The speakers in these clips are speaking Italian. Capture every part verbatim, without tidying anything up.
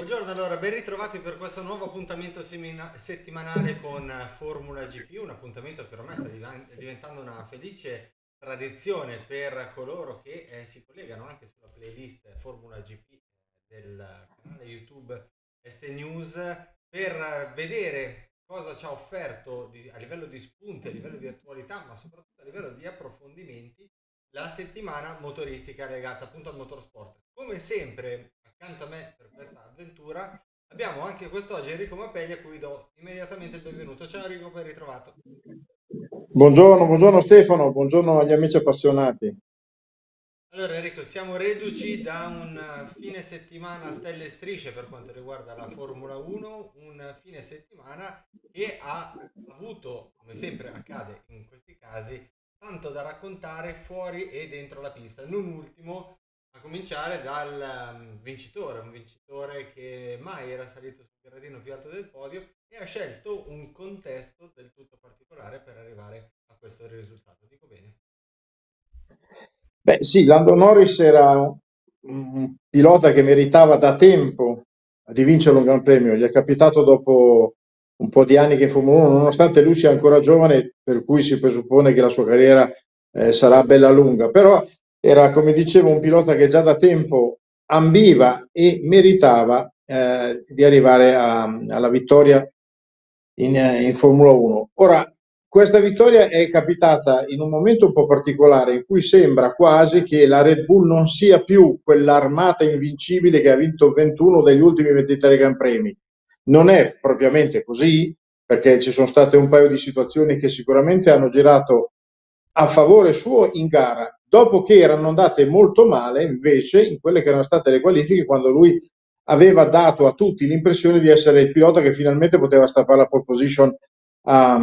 Buongiorno, allora ben ritrovati per questo nuovo appuntamento semina- settimanale con eh, Formula G P, un appuntamento che ormai sta divan- diventando una felice tradizione per coloro che eh, si collegano anche sulla playlist Formula G P eh, del canale YouTube S T News per eh, vedere cosa ci ha offerto di- a livello di spunti, a livello di attualità, ma soprattutto a livello di approfondimenti la settimana motoristica legata appunto al motorsport. Come sempre, accanto a me per questa avventura abbiamo anche quest'oggi Enrico Mappelli, a cui do immediatamente il benvenuto. Ciao Enrico, ben ritrovato. Buongiorno, buongiorno Stefano, buongiorno agli amici appassionati. Allora Enrico, siamo reduci da un eh, fine settimana a stelle e strisce per quanto riguarda la Formula uno, un fine settimana che ha avuto, come sempre accade in questi casi, tanto da raccontare fuori e dentro la pista. Non ultimo, a cominciare dal ehm, vincitore, un vincitore che mai era salito sul gradino più alto del podio e ha scelto un contesto del tutto particolare per arrivare a questo risultato. Dico bene? Beh, sì, Lando Norris era un un pilota che meritava da tempo di vincere un Gran Premio. Gli è capitato dopo un po' di anni che in Formula uno, nonostante lui sia ancora giovane, per cui si presuppone che la sua carriera eh, sarà bella lunga. Però era, come dicevo, un pilota che già da tempo ambiva e meritava eh, di arrivare a- alla vittoria in, eh, in Formula uno. Ora, questa vittoria è capitata in un momento un po' particolare in cui sembra quasi che la Red Bull non sia più quell'armata invincibile che ha vinto ventuno degli ultimi ventitré Gran Premi. Non è propriamente così, perché ci sono state un paio di situazioni che sicuramente hanno girato a favore suo in gara, dopo che erano andate molto male invece in quelle che erano state le qualifiche, quando lui aveva dato a tutti l'impressione di essere il pilota che finalmente poteva stappare la pole position a,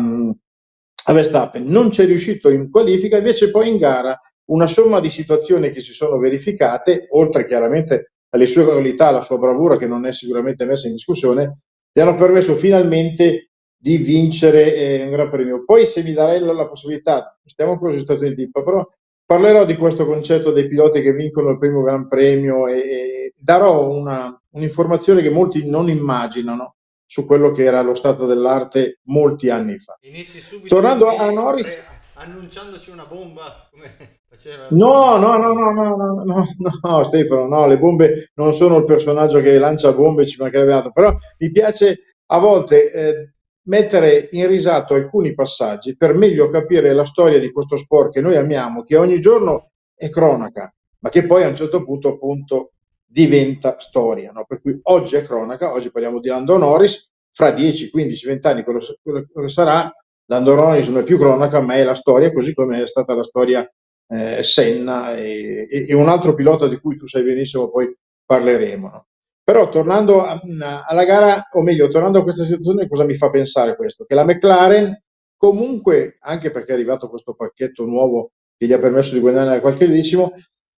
a Verstappen. Non c'è riuscito in qualifica, invece poi in gara una somma di situazioni che si sono verificate, oltre chiaramente alle sue qualità, alla sua bravura che non è sicuramente messa in discussione, gli hanno permesso finalmente di vincere eh, un Gran Premio. Poi se mi darei la, la possibilità, stiamo ancora sugli Stati Uniti, però parlerò di questo concetto dei piloti che vincono il primo Gran Premio e, e darò una, un'informazione che molti non immaginano su quello che era lo stato dell'arte molti anni fa. Inizi subito Tornando a così, Norris, pre- annunciandoci una bomba come faceva no, ultimamente no, no, Alonso. no, no, no, no, no, Stefano, no, le bombe non sono il personaggio che lancia bombe, ci mancherebbe altro, però mi piace a volte eh, mettere in risalto alcuni passaggi per meglio capire la storia di questo sport che noi amiamo, che ogni giorno è cronaca, ma che poi a un certo punto appunto diventa storia, no? Per cui oggi è cronaca, oggi parliamo di Lando Norris, fra dieci, quindici, venti anni quello, quello che sarà, Lando Norris non è più cronaca, ma è la storia, così come è stata la storia eh, Senna e, e, un altro pilota di cui tu sai benissimo, poi parleremo. No? Però tornando a, alla gara, o meglio, tornando a questa situazione, cosa mi fa pensare questo? Che la McLaren comunque, anche perché è arrivato questo pacchetto nuovo che gli ha permesso di guadagnare qualche decimo,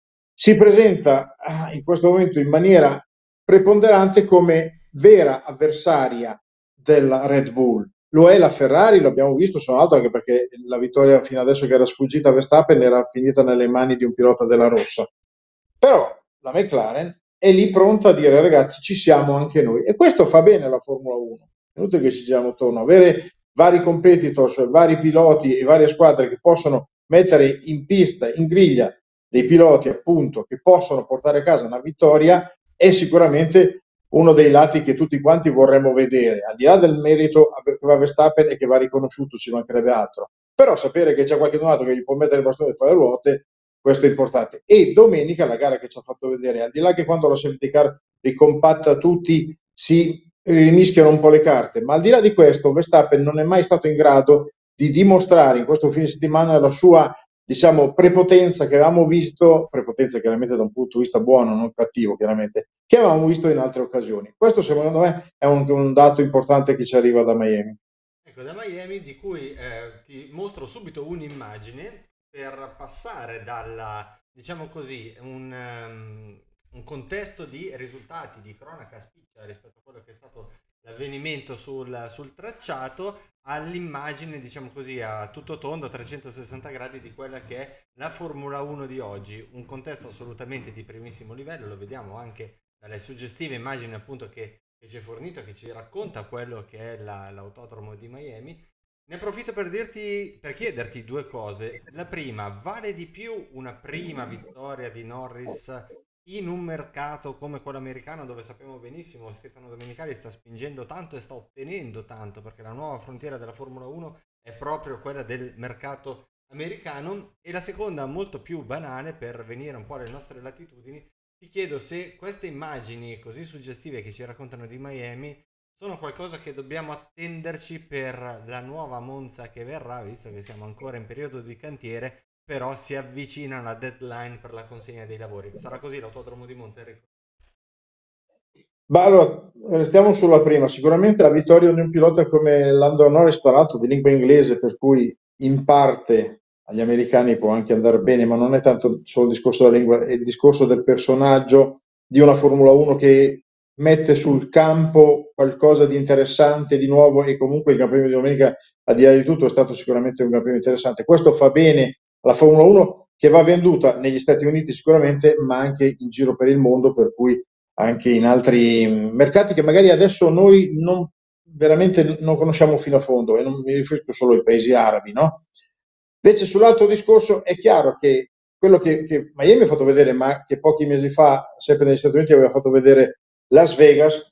si presenta ah, in questo momento in maniera preponderante come vera avversaria della Red Bull. Lo è la Ferrari, lo abbiamo visto, sono altro anche perché la vittoria fino adesso che era sfuggita a Verstappen era finita nelle mani di un pilota della Rossa. Però la McLaren è lì pronta a dire ragazzi ci siamo anche noi e questo fa bene la Formula uno. È inutile che ci giriamo attorno, avere vari competitors, vari piloti e varie squadre che possono mettere in pista, in griglia dei piloti appunto che possono portare a casa una vittoria è sicuramente uno dei lati che tutti quanti vorremmo vedere, al di là del merito che va Verstappen e che va riconosciuto, ci mancherebbe altro. Però sapere che c'è qualcuno altro che gli può mettere il bastone e fare le ruote, questo è importante. E domenica la gara che ci ha fatto vedere, al di là che quando la safety car ricompatta tutti si rimischiano un po' le carte, ma al di là di questo Verstappen non è mai stato in grado di dimostrare in questo fine settimana la sua diciamo prepotenza che avevamo visto, prepotenza chiaramente da un punto di vista buono, non cattivo chiaramente, che avevamo visto in altre occasioni. Questo secondo me è un, un dato importante che ci arriva da Miami. Ecco, da Miami di cui eh, ti mostro subito un'immagine per passare dalla, diciamo così, un, ehm, un contesto di risultati, di cronaca spiccia rispetto a quello che è stato l'avvenimento sul, sul tracciato, all'immagine, diciamo così, a tutto tondo, a trecentosessanta gradi di quella che è la Formula uno di oggi. Un contesto assolutamente di primissimo livello, lo vediamo anche dalle suggestive immagini appunto che, che ci hai fornito, che ci racconta quello che è la- l'autodromo di Miami. Ne approfitto per dirti, per chiederti due cose. La prima, vale di più una prima vittoria di Norris in un mercato come quello americano, dove sappiamo benissimo Stefano Domenicali sta spingendo tanto e sta ottenendo tanto, perché la nuova frontiera della Formula uno è proprio quella del mercato americano? E la seconda, molto più banale, per venire un po' alle nostre latitudini, ti chiedo se queste immagini così suggestive che ci raccontano di Miami sono qualcosa che dobbiamo attenderci per la nuova Monza che verrà, visto che siamo ancora in periodo di cantiere, però si avvicina la deadline per la consegna dei lavori. Sarà così l'autodromo di Monza, Enrico? Ma allora, restiamo sulla prima. Sicuramente la vittoria di un pilota come Lando Norris, tra l'altro di lingua inglese, per cui in parte agli americani può anche andare bene, ma non è tanto solo il discorso della lingua, è il discorso del personaggio di una Formula uno che mette sul campo qualcosa di interessante, di nuovo, e comunque il Gran Premio di domenica, al di là di tutto, è stato sicuramente un Gran Premio interessante. Questo fa bene alla Formula uno, che va venduta negli Stati Uniti sicuramente, ma anche in giro per il mondo, per cui anche in altri mercati che magari adesso noi non, veramente non conosciamo fino a fondo, e non mi riferisco solo ai paesi arabi, no? Invece sull'altro discorso è chiaro che quello che, che Miami ha fatto vedere, ma che pochi mesi fa, sempre negli Stati Uniti, aveva fatto vedere Las Vegas,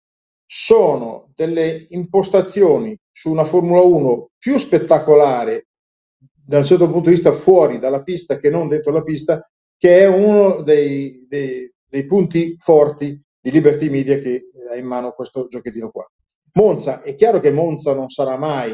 sono delle impostazioni su una Formula uno più spettacolare da un certo punto di vista fuori dalla pista che non dentro la pista, che è uno dei, dei, dei punti forti di Liberty Media, che ha in mano questo giochettino qua. Monza, è chiaro che Monza non sarà mai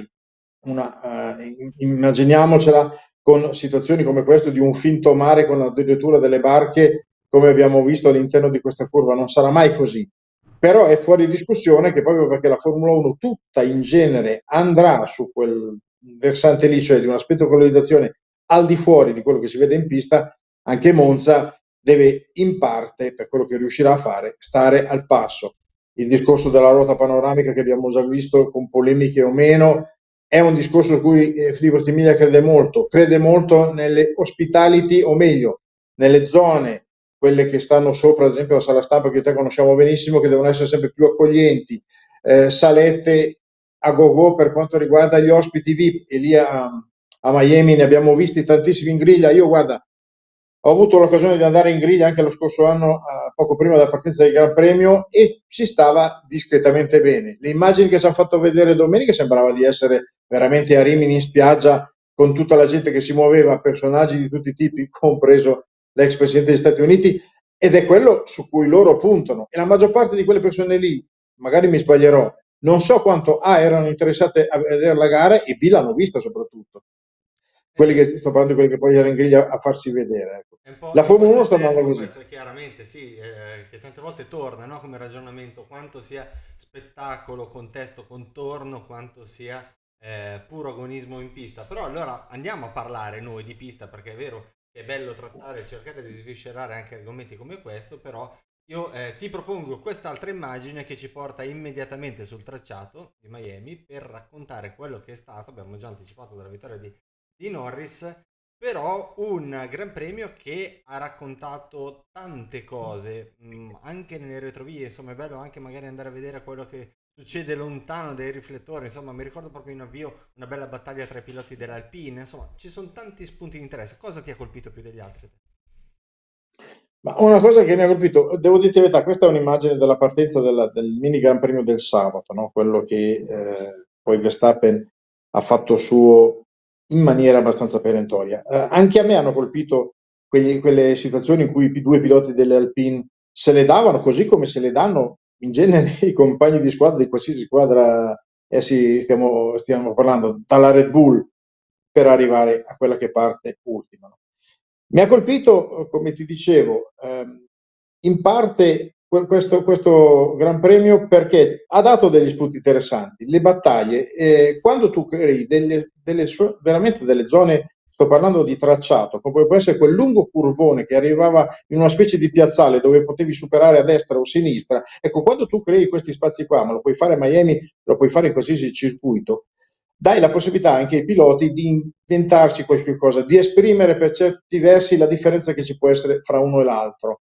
una, uh, immaginiamocela con situazioni come queste di un finto mare con la addirittura delle barche, come abbiamo visto all'interno di questa curva, non sarà mai così. Però è fuori discussione che proprio perché la Formula uno tutta in genere andrà su quel versante lì, cioè di una spettacolarizzazione al di fuori di quello che si vede in pista, anche Monza deve in parte, per quello che riuscirà a fare, stare al passo. Il discorso della ruota panoramica che abbiamo già visto con polemiche o meno è un discorso su cui eh, Liberty Media crede molto, crede molto nelle hospitality, o meglio, nelle zone, quelle che stanno sopra, ad esempio la sala stampa che te conosciamo benissimo, che devono essere sempre più accoglienti, eh, salette a go-go per quanto riguarda gli ospiti V I P, e lì a, a Miami ne abbiamo visti tantissimi in griglia. Io guarda, ho avuto l'occasione di andare in griglia anche lo scorso anno, eh, poco prima della partenza del Gran Premio, e si stava discretamente bene. Le immagini che ci hanno fatto vedere domenica sembrava di essere veramente a Rimini in spiaggia, con tutta la gente che si muoveva, personaggi di tutti i tipi, compreso l'ex presidente degli Stati Uniti, ed è quello su cui loro puntano. E la maggior parte di quelle persone lì, magari mi sbaglierò, non so quanto A erano interessate a vedere la gara, e B l'hanno vista soprattutto. Eh Quelli sì, che sto parlando di quelli che poi erano in griglia a farsi vedere. Ecco. è un po', La è un po' il Formula uno sta andando contesto così. questo, chiaramente, sì, eh, che tante volte torna, no, come ragionamento, quanto sia spettacolo, contesto, contorno, quanto sia eh, puro agonismo in pista. Però allora andiamo a parlare noi di pista, perché è vero che è bello trattare e cercare di sviscerare anche argomenti come questo, però io eh, ti propongo quest'altra immagine che ci porta immediatamente sul tracciato di Miami per raccontare quello che è stato, abbiamo già anticipato dalla vittoria di, di Norris, però un Gran Premio che ha raccontato tante cose, mh, anche nelle retrovie, insomma è bello anche magari andare a vedere quello che succede lontano dai riflettori, insomma mi ricordo proprio in avvio una bella battaglia tra i piloti dell'Alpine, insomma ci sono tanti spunti di interesse. Cosa ti ha colpito più degli altri? Ma una cosa che mi ha colpito, devo dirti la verità, questa è un'immagine della partenza della- del mini Gran Premio del sabato, no? Quello che eh, poi Verstappen ha fatto suo in maniera abbastanza perentoria. Eh, anche a me hanno colpito quegli- quelle situazioni in cui i due piloti delle Alpine se le davano, così come se le danno in genere i compagni di squadra di qualsiasi squadra, eh sì, stiamo, stiamo parlando, dalla Red Bull, per arrivare a quella che parte ultima, no? Mi ha colpito, come ti dicevo, ehm, in parte questo, questo Gran Premio, perché ha dato degli spunti interessanti. Le battaglie, eh, quando tu crei delle, delle, veramente delle zone, sto parlando di tracciato, come può essere quel lungo curvone che arrivava in una specie di piazzale dove potevi superare a destra o a sinistra. Ecco, quando tu crei questi spazi qua, ma lo puoi fare a Miami, lo puoi fare in qualsiasi circuito, dai la possibilità anche ai piloti di inventarsi qualche cosa, di esprimere per certi versi la differenza che ci può essere fra uno e l'altro.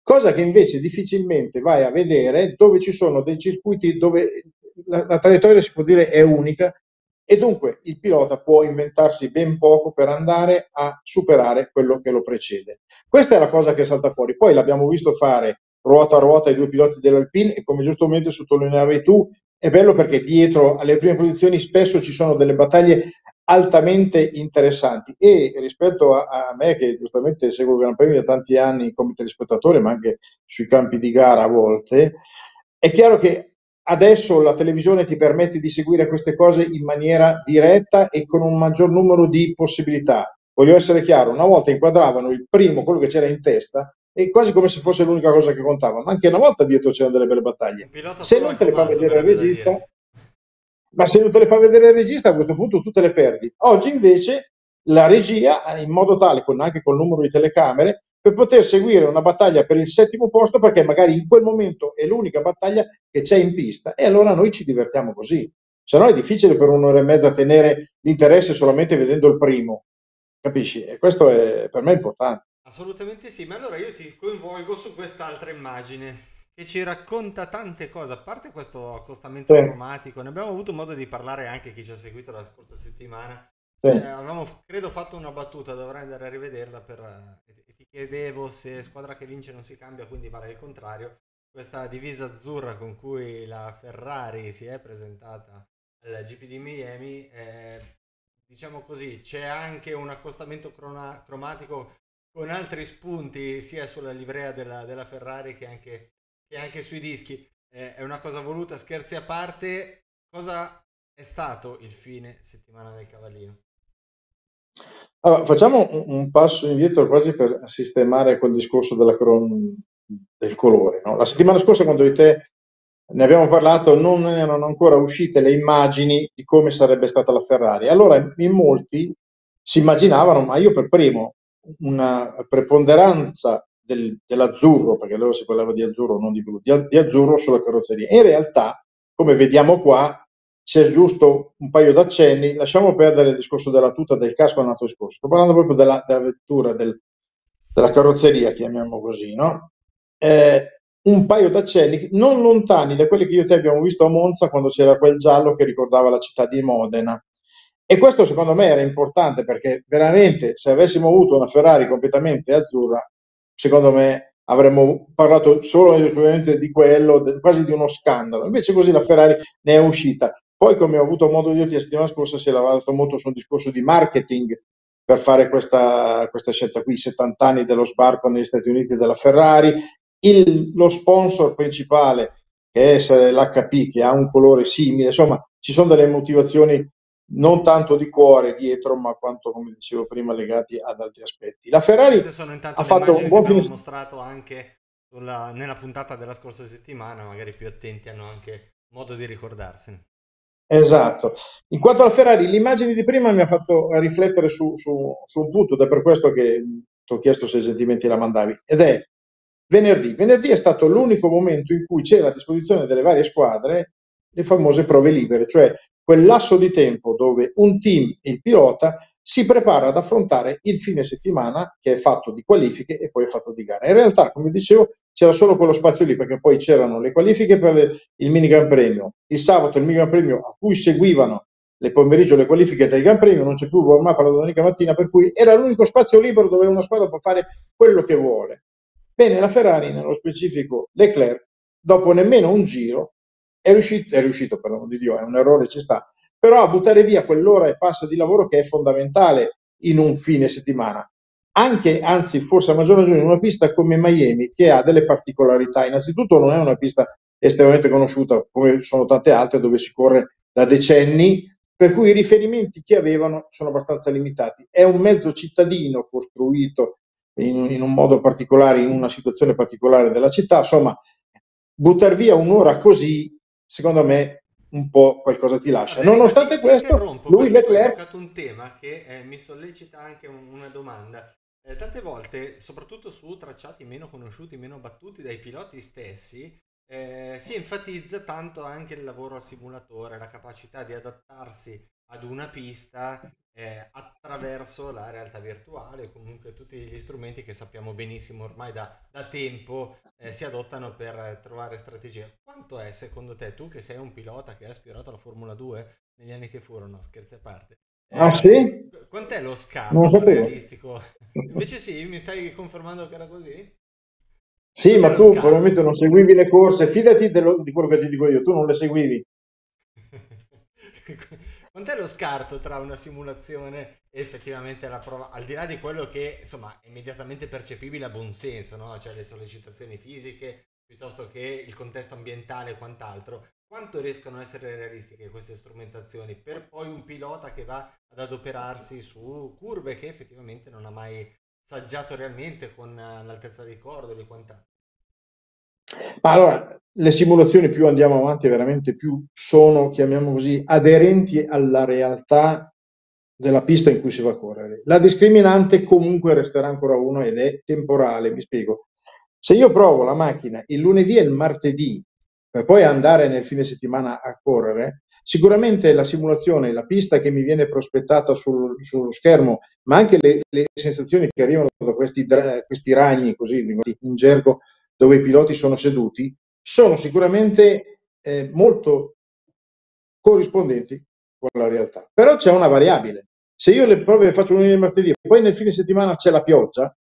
cosa che invece difficilmente vai a vedere dove ci sono dei circuiti dove la, la traiettoria si può dire è unica e dunque il pilota può inventarsi ben poco per andare a superare quello che lo precede. Questa è la cosa che salta fuori. Poi l'abbiamo visto fare ruota a ruota i due piloti dell'Alpine e come giustamente sottolineavi tu, è bello perché dietro alle prime posizioni spesso ci sono delle battaglie altamente interessanti e rispetto a, a me che giustamente seguo il Gran Premio da tanti anni come telespettatore ma anche sui campi di gara a volte, è chiaro che adesso la televisione ti permette di seguire queste cose in maniera diretta e con un maggior numero di possibilità. Voglio essere chiaro, una volta inquadravano il primo, quello che c'era in testa, e quasi come se fosse l'unica cosa che contava, ma anche una volta dietro c'erano delle belle Un battaglie. pilota Se solo non al te le fa comando, vedere il verrebbe da regista, dire. ma se non te le fa vedere il regista, a questo punto tu te le perdi. Oggi invece la regia, in modo tale, con, anche col numero di telecamere, per poter seguire una battaglia per il settimo posto, perché magari in quel momento è l'unica battaglia che c'è in pista, e allora noi ci divertiamo così. Se no è difficile per un'ora e mezza tenere l'interesse solamente vedendo il primo, capisci? E questo è per me importante. Assolutamente sì, ma allora io ti coinvolgo su quest'altra immagine che ci racconta tante cose, a parte questo accostamento Sì, cromatico, ne abbiamo avuto modo di parlare anche chi ci ha seguito la scorsa settimana. sì. Cioè, avevamo, credo, fatto una battuta, dovrei andare a rivederla per, eh, e e ti chiedevo se squadra che vince non si cambia, quindi vale il contrario. Questa divisa azzurra con cui la Ferrari si è presentata al G P di Miami, eh, diciamo così, c'è anche un accostamento crona- cromatico con altri spunti sia sulla livrea della, della Ferrari che anche, che anche sui dischi. Eh, è una cosa voluta, scherzi a parte. Cosa è stato il fine settimana del Cavallino? Allora, facciamo un, un passo indietro quasi per sistemare quel discorso della cron- del colore, no? La settimana scorsa, quando di te ne abbiamo parlato, non erano ancora uscite le immagini di come sarebbe stata la Ferrari. Allora, in molti si immaginavano, ma io per primo, una preponderanza del- dell'azzurro, perché allora si parlava di azzurro, non di blu, di, di azzurro sulla carrozzeria. In realtà, come vediamo qua, c'è giusto un paio d'accenni, lasciamo perdere il discorso della tuta del casco, è un altro discorso. Sto parlando proprio della, della vettura, del- della carrozzeria, chiamiamo così, no? Eh, un paio d'accenni non lontani da quelli che io e te abbiamo visto a Monza quando c'era quel giallo che ricordava la città di Modena. E questo secondo me era importante perché veramente se avessimo avuto una Ferrari completamente azzurra, secondo me avremmo parlato solo ed esclusivamente di quello, de- quasi di uno scandalo. Invece così la Ferrari ne è uscita. Poi, come ho avuto modo di dirti la settimana scorsa, si è lavorato molto su un discorso di marketing per fare questa, questa scelta qui, settanta anni dello sbarco negli Stati Uniti della Ferrari, il, lo sponsor principale che è l'H P che ha un colore simile, insomma ci sono delle motivazioni non tanto di cuore dietro, ma quanto, come dicevo prima, legati ad altri aspetti. La Ferrari Queste sono intanto ha le fatto un immagini che buon abbiamo fine. mostrato anche sulla- nella puntata della scorsa settimana, magari più attenti hanno anche modo di ricordarsene. Esatto. In quanto alla Ferrari, l'immagine di prima mi ha fatto riflettere su, su- su un punto ed è per questo che ti ho chiesto se i sentimenti la mandavi, ed è venerdì. Venerdì è stato l'unico momento in cui c'era a disposizione delle varie squadre le famose prove libere, cioè quel lasso di tempo dove un team e il pilota si prepara ad affrontare il fine settimana che è fatto di qualifiche e poi è fatto di gara. In realtà, come dicevo, c'era solo quello spazio lì perché poi c'erano le qualifiche per le- il mini Gran Premio, il sabato il mini Gran Premio a cui seguivano le pomeriggio le qualifiche del Gran Premio, non c'è più warm up la domenica mattina, per cui era l'unico spazio libero dove una squadra può fare quello che vuole. Bene, la Ferrari, nello specifico Leclerc, dopo nemmeno un giro, è riuscito, è riuscito per l'amor di Dio, è un errore, ci sta, però a buttare via quell'ora e passa di lavoro che è fondamentale in un fine settimana. Anche, anzi, forse a maggior ragione in una pista come Miami, che ha delle particolarità. Innanzitutto non è una pista estremamente conosciuta, come sono tante altre, dove si corre da decenni, per cui i riferimenti che avevano sono abbastanza limitati. È un mezzo cittadino costruito in, in un modo particolare, in una situazione particolare della città, insomma, buttare via un'ora così, secondo me, un po' qualcosa ti lascia. Guarda Enrico, ti, Nonostante ti questo, interrompo lui perché tu hai Leclerc. toccato un tema che eh, mi sollecita anche un- una domanda. Eh, tante volte, soprattutto su tracciati meno conosciuti, meno battuti dai piloti stessi, eh, si enfatizza tanto anche il lavoro al simulatore, la capacità di adattarsi ad una pista eh, attraverso la realtà virtuale, comunque tutti gli strumenti che sappiamo benissimo ormai da, da tempo eh, si adottano per eh, trovare strategie. Quanto è secondo te, tu che sei un pilota che ha sfiorato la Formula due negli anni che furono, scherzi a parte, Ah sì? eh, qu- quant'è lo Non lo scarto sapevo. realistico? Invece sì, mi stai confermando che era così? Sì, Quant'è ma lo tu scarto? probabilmente non seguivi le corse, fidati dello- di quello che ti dico io, tu non le seguivi. Quant'è lo scarto tra una simulazione e effettivamente la prova, al di là di quello che insomma è immediatamente percepibile a buon senso, no? Cioè le sollecitazioni fisiche piuttosto che il contesto ambientale e quant'altro, quanto riescono a essere realistiche queste strumentazioni per poi un pilota che va ad adoperarsi su curve che effettivamente non ha mai saggiato realmente con eh, l'altezza dei cordoli e quant'altro? Ma allora, le simulazioni più andiamo avanti, veramente più sono, chiamiamo così, aderenti alla realtà della pista in cui si va a correre. La discriminante comunque resterà ancora una ed è temporale, mi spiego. Se io provo la macchina il lunedì e il martedì per poi andare nel fine settimana a correre, sicuramente la simulazione, la pista che mi viene prospettata sul, sullo schermo, ma anche le, le sensazioni che arrivano da questi, questi ragni, così in gergo, dove i piloti sono seduti, sono sicuramente eh, molto corrispondenti con la realtà. Però c'è una variabile. Se io le prove le faccio lunedì e martedì e poi nel fine settimana c'è la pioggia,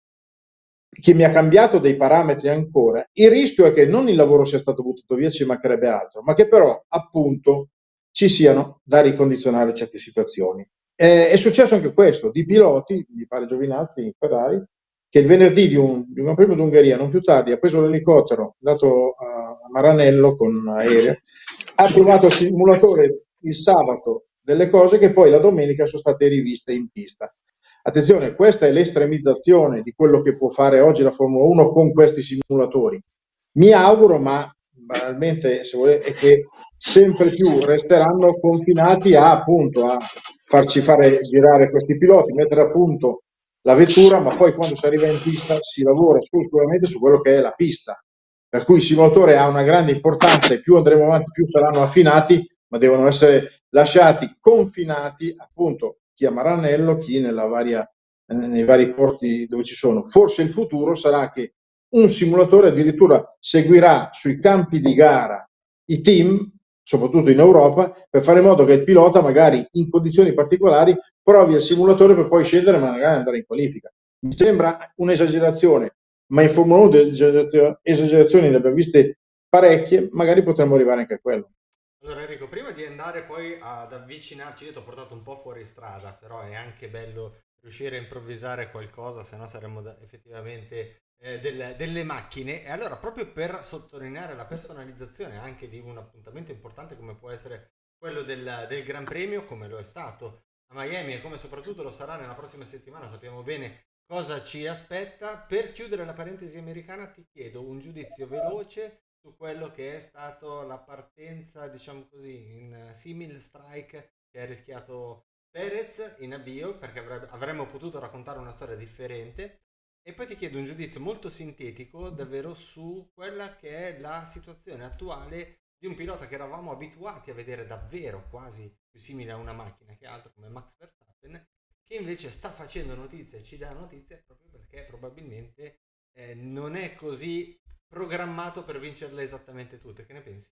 che mi ha cambiato dei parametri ancora, il rischio è che non il lavoro sia stato buttato via, ci mancherebbe altro, ma che però appunto ci siano da ricondizionare certe situazioni. Eh, è successo anche questo, di piloti, mi pare Giovinazzi in Ferrari, che il venerdì di un, di un Gran Premio d'Ungheria, non più tardi, ha preso l'elicottero, andato a, a Maranello con aereo, ha provato il simulatore il sabato delle cose che poi la domenica sono state riviste in pista. Attenzione, questa è l'estremizzazione di quello che può fare oggi la Formula uno con questi simulatori. Mi auguro, ma banalmente se volete, è che sempre più resteranno confinati a, appunto, a farci fare girare questi piloti, mettere a punto la vettura, ma poi quando si arriva in pista si lavora esclusivamente su quello che è la pista. Per cui il simulatore ha una grande importanza e più andremo avanti, più saranno affinati, ma devono essere lasciati confinati, appunto, chi a Maranello, chi nella varia, eh, nei vari porti dove ci sono. Forse il futuro sarà che un simulatore addirittura seguirà sui campi di gara i team, soprattutto in Europa, per fare in modo che il pilota magari in condizioni particolari provi il simulatore per poi scendere e magari andare in qualifica. Mi sembra un'esagerazione, ma in Formula uno esagerazioni ne abbiamo viste parecchie, magari potremmo arrivare anche a quello. Allora Enrico, prima di andare poi ad avvicinarci, io ti ho portato un po' fuori strada, però è anche bello riuscire a improvvisare qualcosa, se no saremmo da- effettivamente eh, del- delle macchine. E allora, proprio per sottolineare la personalizzazione anche di un appuntamento importante come può essere quello del, del Gran Premio, come lo è stato a Miami e come soprattutto lo sarà nella prossima settimana, sappiamo bene cosa ci aspetta. Per chiudere la parentesi americana, ti chiedo un giudizio veloce su quello che è stato la partenza, diciamo così, in eh, simil strike che ha rischiato Perez in avvio, perché avrebbe- avremmo potuto raccontare una storia differente. E poi ti chiedo un giudizio molto sintetico, davvero, su quella che è la situazione attuale di un pilota che eravamo abituati a vedere davvero quasi più simile a una macchina che altro, come Max Verstappen, che invece sta facendo notizie, ci dà notizie proprio perché probabilmente eh, non è così programmato per vincerle esattamente tutte. Che ne pensi?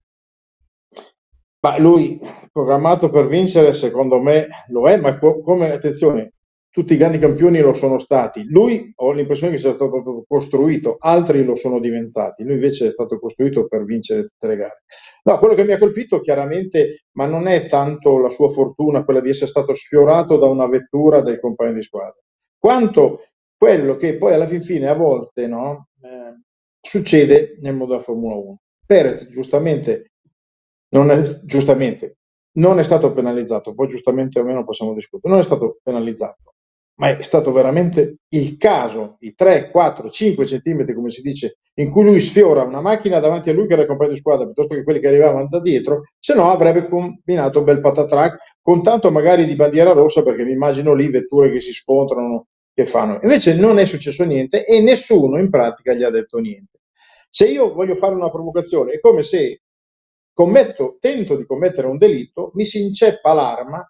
Ma lui, programmato per vincere, secondo me lo è, ma co- come, attenzione, tutti i grandi campioni lo sono stati. Lui ho l'impressione che sia stato proprio costruito, altri lo sono diventati. Lui invece è stato costruito per vincere tutte le gare. No, quello che mi ha colpito chiaramente, ma non è tanto la sua fortuna, quella di essere stato sfiorato da una vettura del compagno di squadra, quanto quello che poi alla fin fine a volte no, eh, succede nel mondo della Formula uno. Perez giustamente non è, giustamente non è stato penalizzato, poi giustamente o meno possiamo discutere, non è stato penalizzato, ma è stato veramente il caso, i tre, quattro, cinque centimetri, come si dice, in cui lui sfiora una macchina davanti a lui che era il compagno di squadra, piuttosto che quelli che arrivavano da dietro, se no avrebbe combinato un bel patatrack, con tanto magari di bandiera rossa, perché mi immagino lì vetture che si scontrano, che fanno. Invece non è successo niente e nessuno in pratica gli ha detto niente. Se io voglio fare una provocazione, è come se commetto, tento di commettere un delitto, mi si inceppa l'arma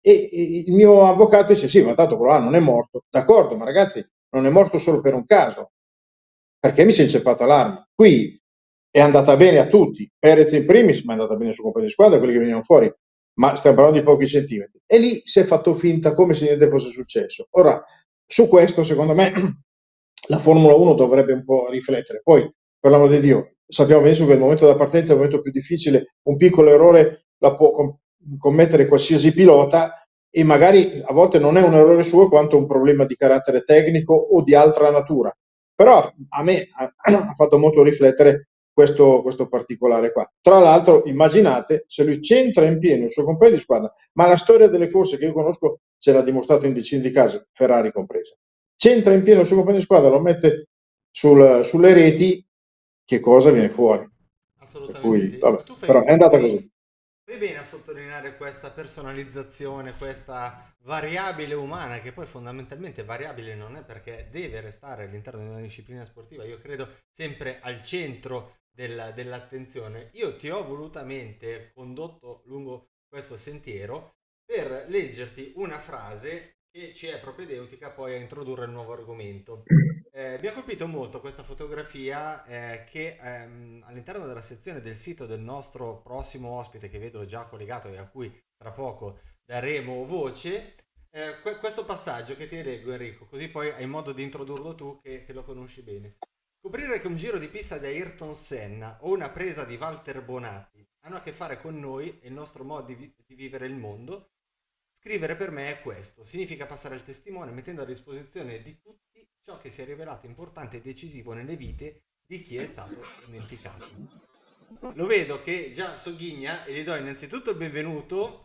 E, e il mio avvocato dice: sì, ma tanto quello là non è morto. D'accordo, ma ragazzi, non è morto solo per un caso, perché mi si è inceppata l'arma. Qui è andata bene a tutti, Perez in primis, ma è andata bene il suo compagno di squadra, quelli che venivano fuori, ma stiamo parlando di pochi centimetri. E lì si è fatto finta come se niente fosse successo. Ora, su questo, secondo me, la Formula uno dovrebbe un po' riflettere. Poi, per l'amor di Dio, sappiamo benissimo che il momento della partenza è il momento più difficile, un piccolo errore la può com- commettere qualsiasi pilota, e magari a volte non è un errore suo quanto un problema di carattere tecnico o di altra natura. Però a me ha, ha fatto molto riflettere questo, questo particolare qua. Tra l'altro, immaginate se lui centra in pieno il suo compagno di squadra, ma la storia delle corse che io conosco ce l'ha dimostrato in decine di casi, Ferrari compresa. Centra in pieno il suo compagno di squadra, lo mette sul, sulle reti, che cosa viene fuori? Per Assolutamente cui, sì. Ma vabbè, tu però fai, è andata fai- così. fai bene a sottolineare questa personalizzazione, questa variabile umana, che poi fondamentalmente variabile non è, perché deve restare all'interno di una disciplina sportiva, io credo sempre al centro della- dell'attenzione. Io ti ho volutamente condotto lungo questo sentiero per leggerti una frase che ci è propedeutica poi a introdurre il nuovo argomento. Eh, mi ha colpito molto questa fotografia eh, che ehm, all'interno della sezione del sito del nostro prossimo ospite, che vedo già collegato e a cui tra poco daremo voce, eh, que- questo passaggio che ti leggo, Enrico, così poi hai modo di introdurlo tu che, che lo conosci bene. Scoprire che un giro di pista di Ayrton Senna o una presa di Walter Bonatti hanno a che fare con noi e il nostro modo di, vi- di vivere il mondo. Scrivere per me è questo, significa passare il testimone mettendo a disposizione di tutti ciò che si è rivelato importante e decisivo nelle vite di chi è stato dimenticato. Lo vedo che già sogghigna e gli do innanzitutto il benvenuto.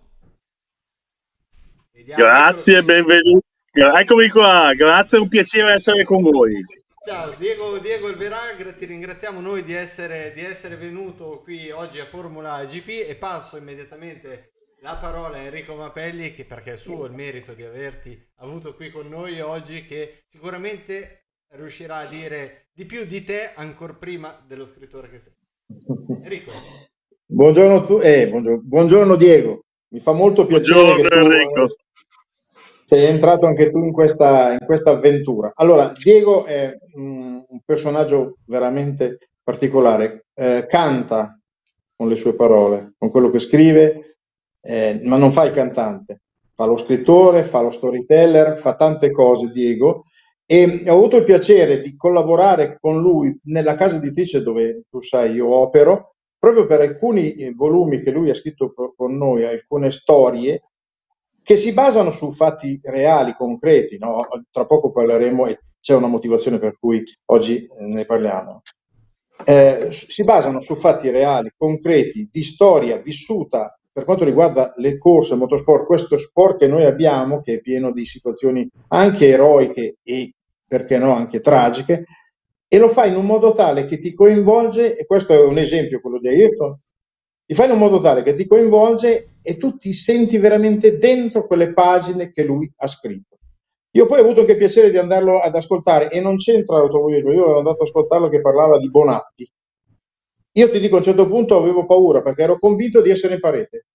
Vediamo, eccolo Grazie, qui. benvenuto. Eccomi qua, grazie, è un piacere essere con voi. Ciao Diego, Diego Elverag, ti ringraziamo noi di essere, di essere venuto qui oggi a Formula G P e passo immediatamente la parola a Enrico Mapelli, che perché è suo il merito di averti avuto qui con noi oggi, che sicuramente riuscirà a dire di più di te ancora prima dello scrittore che sei. Enrico. Buongiorno, tu, eh, buongiorno, buongiorno Diego, mi fa molto piacere che Buongiorno tu Enrico. eh, sei entrato anche tu in questa, in questa avventura. Allora, Diego è mm, un personaggio veramente particolare, eh, canta con le sue parole, con quello che scrive, eh, ma non fa il cantante, fa lo scrittore, fa lo storyteller, fa tante cose, Diego, e ho avuto il piacere di collaborare con lui nella casa editrice dove tu sai io opero, proprio per alcuni eh, volumi che lui ha scritto co- con noi, alcune storie che si basano su fatti reali, concreti, no? Tra poco parleremo e c'è una motivazione per cui oggi eh, ne parliamo. Eh, si basano su fatti reali, concreti, di storia vissuta per quanto riguarda le corse, il motorsport, questo sport che noi abbiamo, che è pieno di situazioni anche eroiche e, perché no, anche tragiche, e lo fa in un modo tale che ti coinvolge, e questo è un esempio, quello di Ayrton, ti fa in un modo tale che ti coinvolge e tu ti senti veramente dentro quelle pagine che lui ha scritto. Io poi ho avuto anche il piacere di andarlo ad ascoltare e non c'entra l'automobilismo, io ero andato ad ascoltarlo che parlava di Bonatti. Io ti dico, a un certo punto avevo paura perché ero convinto di essere in parete.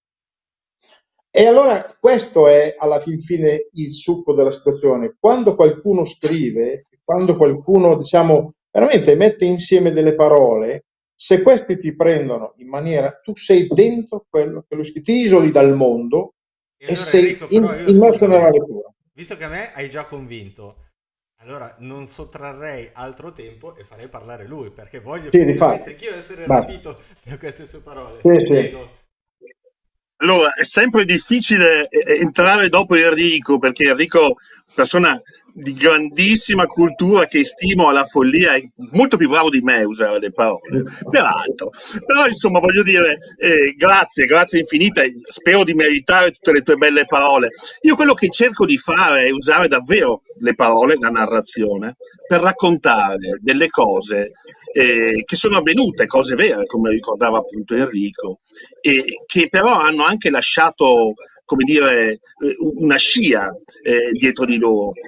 E allora questo è alla fin fine il succo della situazione. Quando qualcuno scrive, quando qualcuno, diciamo, veramente mette insieme delle parole, se questi ti prendono in maniera, tu sei dentro quello che lo scrivi, ti isoli dal mondo E e allora sei Enrico, in- però io immerso nella scusami, lettura. visto che a me hai già convinto, allora non sottrarrei altro tempo e farei parlare lui, perché voglio Sì, effettivamente difatti. anch'io essere Basta. rapito da queste sue parole. Sì, sì. Diego. Allora, è sempre difficile eh, entrare dopo Enrico, perché Enrico, persona di grandissima cultura che stimo alla follia, è molto più bravo di me a usare le parole, peraltro. Però, insomma, voglio dire, eh, grazie, grazie infinita, e spero di meritare tutte le tue belle parole. Io quello che cerco di fare è usare davvero le parole, la narrazione, per raccontare delle cose eh, che sono avvenute, cose vere, come ricordava appunto Enrico, e che però hanno anche lasciato, come dire, eh, una scia eh, dietro di loro.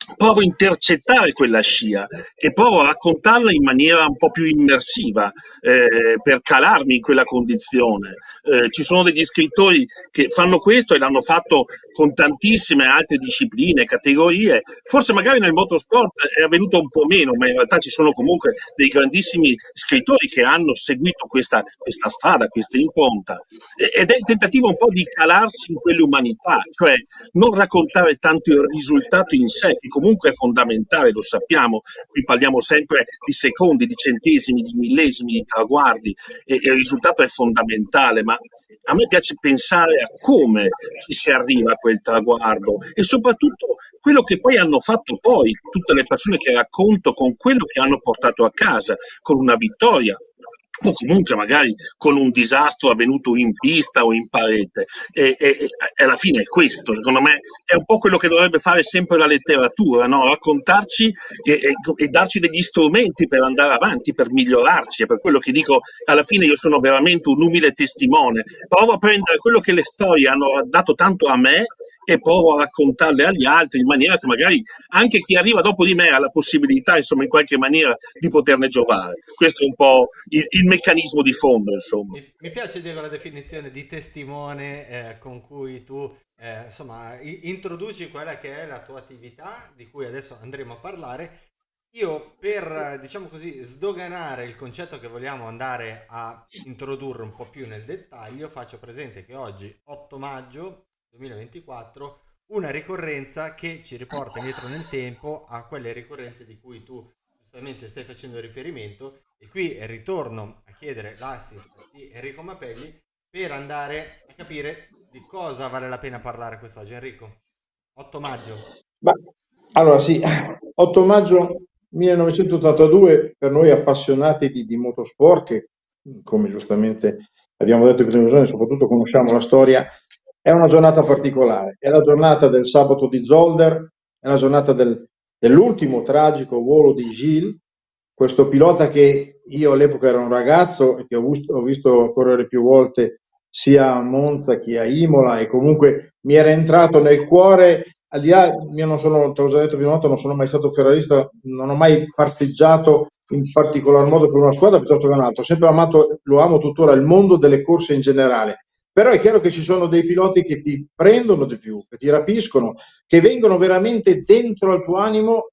provo a intercettare quella scia e provo a raccontarla in maniera un po' più immersiva, eh, per calarmi in quella condizione. Eh, ci sono degli scrittori che fanno questo e l'hanno fatto con tantissime altre discipline, categorie. Forse magari nel motorsport è avvenuto un po' meno, ma in realtà ci sono comunque dei grandissimi scrittori che hanno seguito questa, questa strada, questa impronta. Ed è il tentativo un po' di calarsi in quell'umanità, cioè non raccontare tanto il risultato in sé, che comunque è fondamentale, lo sappiamo. Qui parliamo sempre di secondi, di centesimi, di millesimi, di traguardi, e, e il risultato è fondamentale, ma a me piace pensare a come ci si arriva a quel traguardo e soprattutto quello che poi hanno fatto poi tutte le persone che racconto, con quello che hanno portato a casa, con una vittoria o comunque magari con un disastro avvenuto in pista o in parete. E, e, e alla fine è questo, secondo me, è un po' quello che dovrebbe fare sempre la letteratura, no? Raccontarci e, e, e darci degli strumenti per andare avanti, per migliorarci. È per quello che dico, alla fine io sono veramente un umile testimone, provo a prendere quello che le storie hanno dato tanto a me e provo a raccontarle agli altri in maniera che magari anche chi arriva dopo di me ha la possibilità, insomma, in qualche maniera di poterne giovare. Questo è un po' il, il meccanismo di fondo, insomma. Mi, mi piace, Diego, la definizione di testimone eh, con cui tu eh, insomma i, introduci quella che è la tua attività, di cui adesso andremo a parlare. Io, per, diciamo così, sdoganare il concetto che vogliamo andare a introdurre un po' più nel dettaglio, faccio presente che oggi, otto maggio duemilaventiquattro, una ricorrenza che ci riporta indietro nel tempo a quelle ricorrenze di cui tu giustamente stai facendo riferimento, e qui ritorno a chiedere l'assist di Enrico Mapelli per andare a capire di cosa vale la pena parlare quest'oggi. Enrico, otto maggio. Ma, allora sì, otto maggio millenovecentottantadue, per noi appassionati di, di motorsport, che come giustamente abbiamo detto in queste giorni, soprattutto conosciamo la storia, è una giornata particolare. È la giornata del sabato di Zolder, è la giornata del, dell'ultimo tragico volo di Gilles, questo pilota che io all'epoca ero un ragazzo e che ho visto, ho visto correre più volte sia a Monza che a Imola, e comunque mi era entrato nel cuore. Al di là, io non sono, te l'ho già detto prima volta, non sono mai stato ferrarista, non ho mai parteggiato in particolar modo per una squadra piuttosto che un'altra, ho sempre amato, lo amo tuttora, il mondo delle corse in generale. Però è chiaro che ci sono dei piloti che ti prendono di più, che ti rapiscono, che vengono veramente dentro al tuo animo.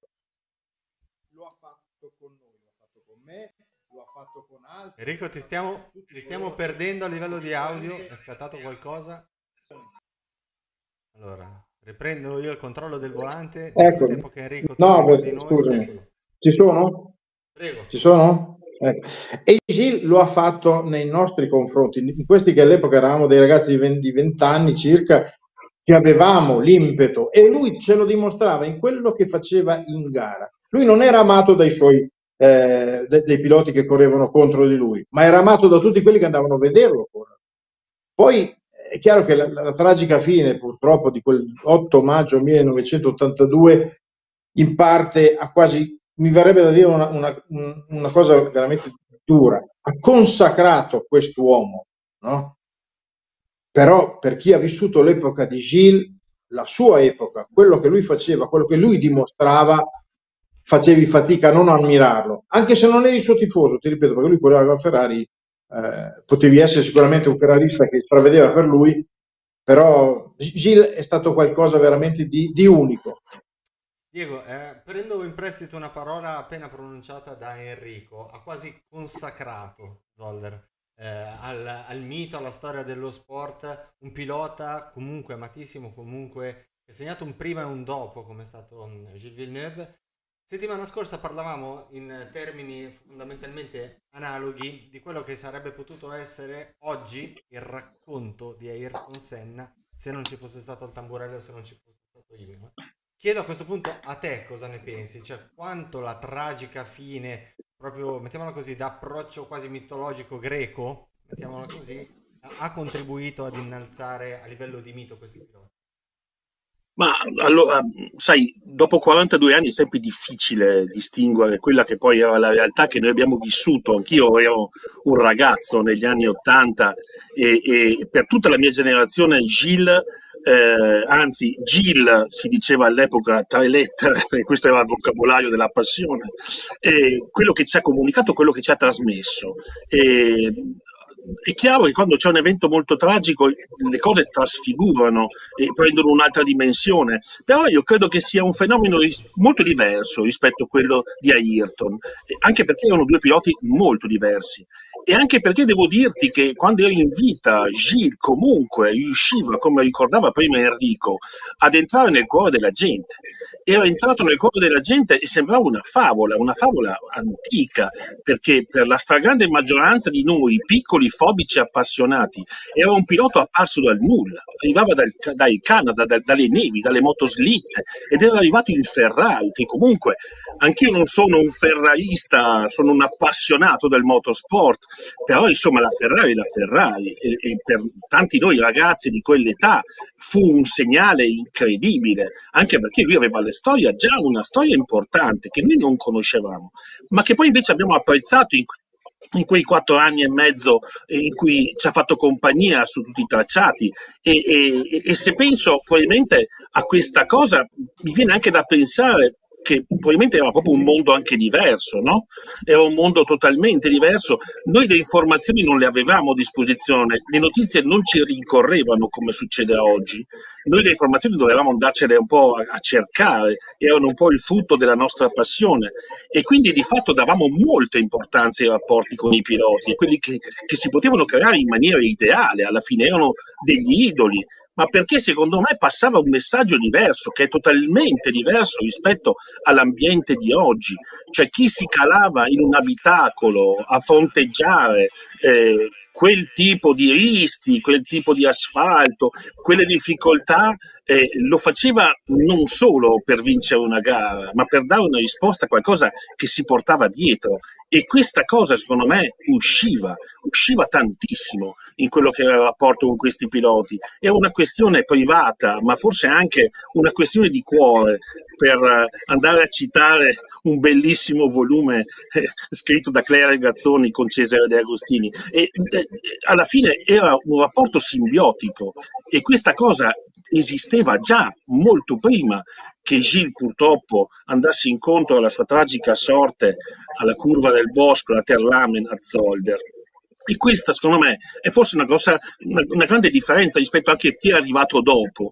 Lo ha fatto con noi, lo ha fatto con me, lo ha fatto con altri. Enrico, ti stiamo, ti stiamo perdendo a livello di audio, è scattato qualcosa? Allora, riprendo io il controllo del volante, nel Ecco. frattempo che Enrico No, torna beh, di noi. scusami. Eccolo. Ci sono? Prego. Ci sono? Ecco. E Gilles lo ha fatto nei nostri confronti, in questi che all'epoca eravamo dei ragazzi di venti anni circa, che avevamo l'impeto, e lui ce lo dimostrava in quello che faceva in gara. Lui non era amato dai suoi eh, de- dei piloti che correvano contro di lui, ma era amato da tutti quelli che andavano a vederlo correre. Poi è chiaro che la, la tragica fine, purtroppo, di quel otto maggio millenovecentottantadue in parte ha quasi, mi verrebbe da dire una, una, una cosa veramente dura, ha consacrato quest'uomo, no? Però per chi ha vissuto l'epoca di Gilles, la sua epoca, quello che lui faceva, quello che lui dimostrava, facevi fatica a non ammirarlo, anche se non eri suo tifoso, ti ripeto, perché lui correva con Ferrari, eh, potevi essere sicuramente un ferrarista che stravedeva per lui, però Gilles è stato qualcosa veramente di, di unico. Diego, eh, prendo in prestito una parola appena pronunciata da Enrico, ha quasi consacrato Zolder eh, al, al mito, alla storia dello sport, un pilota comunque amatissimo, comunque che ha segnato un prima e un dopo, come è stato um, Gilles Villeneuve. Settimana scorsa parlavamo in termini fondamentalmente analoghi di quello che sarebbe potuto essere oggi il racconto di Ayrton Senna se non ci fosse stato il tamburello, se non ci fosse stato Imola. Chiedo a questo punto a te cosa ne pensi, cioè quanto la tragica fine, proprio mettiamola così, da approccio quasi mitologico greco, mettiamola così, ha contribuito ad innalzare a livello di mito questi piloti. Ma allora, sai, dopo quarantadue anni è sempre difficile distinguere quella che poi era la realtà che noi abbiamo vissuto. Anch'io ero un ragazzo negli anni Ottanta e, e per tutta la mia generazione Gilles eh, anzi Gil si diceva all'epoca tre lettere, e questo era il vocabolario della passione, eh, quello che ci ha comunicato, quello che ci ha trasmesso. Eh, è chiaro che quando c'è un evento molto tragico le cose trasfigurano e prendono un'altra dimensione, però io credo che sia un fenomeno ris- molto diverso rispetto a quello di Ayrton, eh, anche perché erano due piloti molto diversi. E anche perché devo dirti che quando ero in vita, Gilles comunque riusciva, come ricordava prima Enrico, ad entrare nel cuore della gente. Era entrato nel cuore della gente e sembrava una favola, una favola antica, perché per la stragrande maggioranza di noi, piccoli fobici appassionati, era un pilota apparso dal nulla, arrivava dal, dal Canada, dal, dalle nevi, dalle motoslitte, ed era arrivato in Ferrari, che comunque anch'io non sono un ferrarista, sono un appassionato del motorsport, però insomma la Ferrari è la Ferrari e, e per tanti noi ragazzi di quell'età fu un segnale incredibile, anche perché lui aveva la storia, già una storia importante che noi non conoscevamo, ma che poi invece abbiamo apprezzato in in quei quattro anni e mezzo in cui ci ha fatto compagnia su tutti i tracciati e, e, e se penso probabilmente a questa cosa mi viene anche da pensare che probabilmente era proprio un mondo anche diverso, no? Era un mondo totalmente diverso. Noi le informazioni non le avevamo a disposizione, le notizie non ci rincorrevano come succede oggi. Noi le informazioni dovevamo andarcene un po' a, a cercare, erano un po' il frutto della nostra passione e quindi di fatto davamo molta importanza ai rapporti con i piloti, quelli che, che si potevano creare in maniera ideale, alla fine erano degli idoli, ma perché secondo me passava un messaggio diverso, che è totalmente diverso rispetto all'ambiente di oggi. Cioè chi si calava in un abitacolo a fronteggiare eh, quel tipo di rischi, quel tipo di asfalto, quelle difficoltà, eh, lo faceva non solo per vincere una gara, ma per dare una risposta a qualcosa che si portava dietro. E questa cosa, secondo me, usciva, usciva tantissimo in quello che era il rapporto con questi piloti. Era una questione privata, ma forse anche una questione di cuore, per andare a citare un bellissimo volume eh, scritto da Claire Regazzoni con Cesare De Agostini. E eh, alla fine era un rapporto simbiotico e questa cosa esisteva già molto prima che Gilles purtroppo andasse incontro alla sua tragica sorte alla curva del Bosco, la Terlamen a Zolder. E questa, secondo me, è forse una, grossa, una, una grande differenza rispetto anche a chi è arrivato dopo.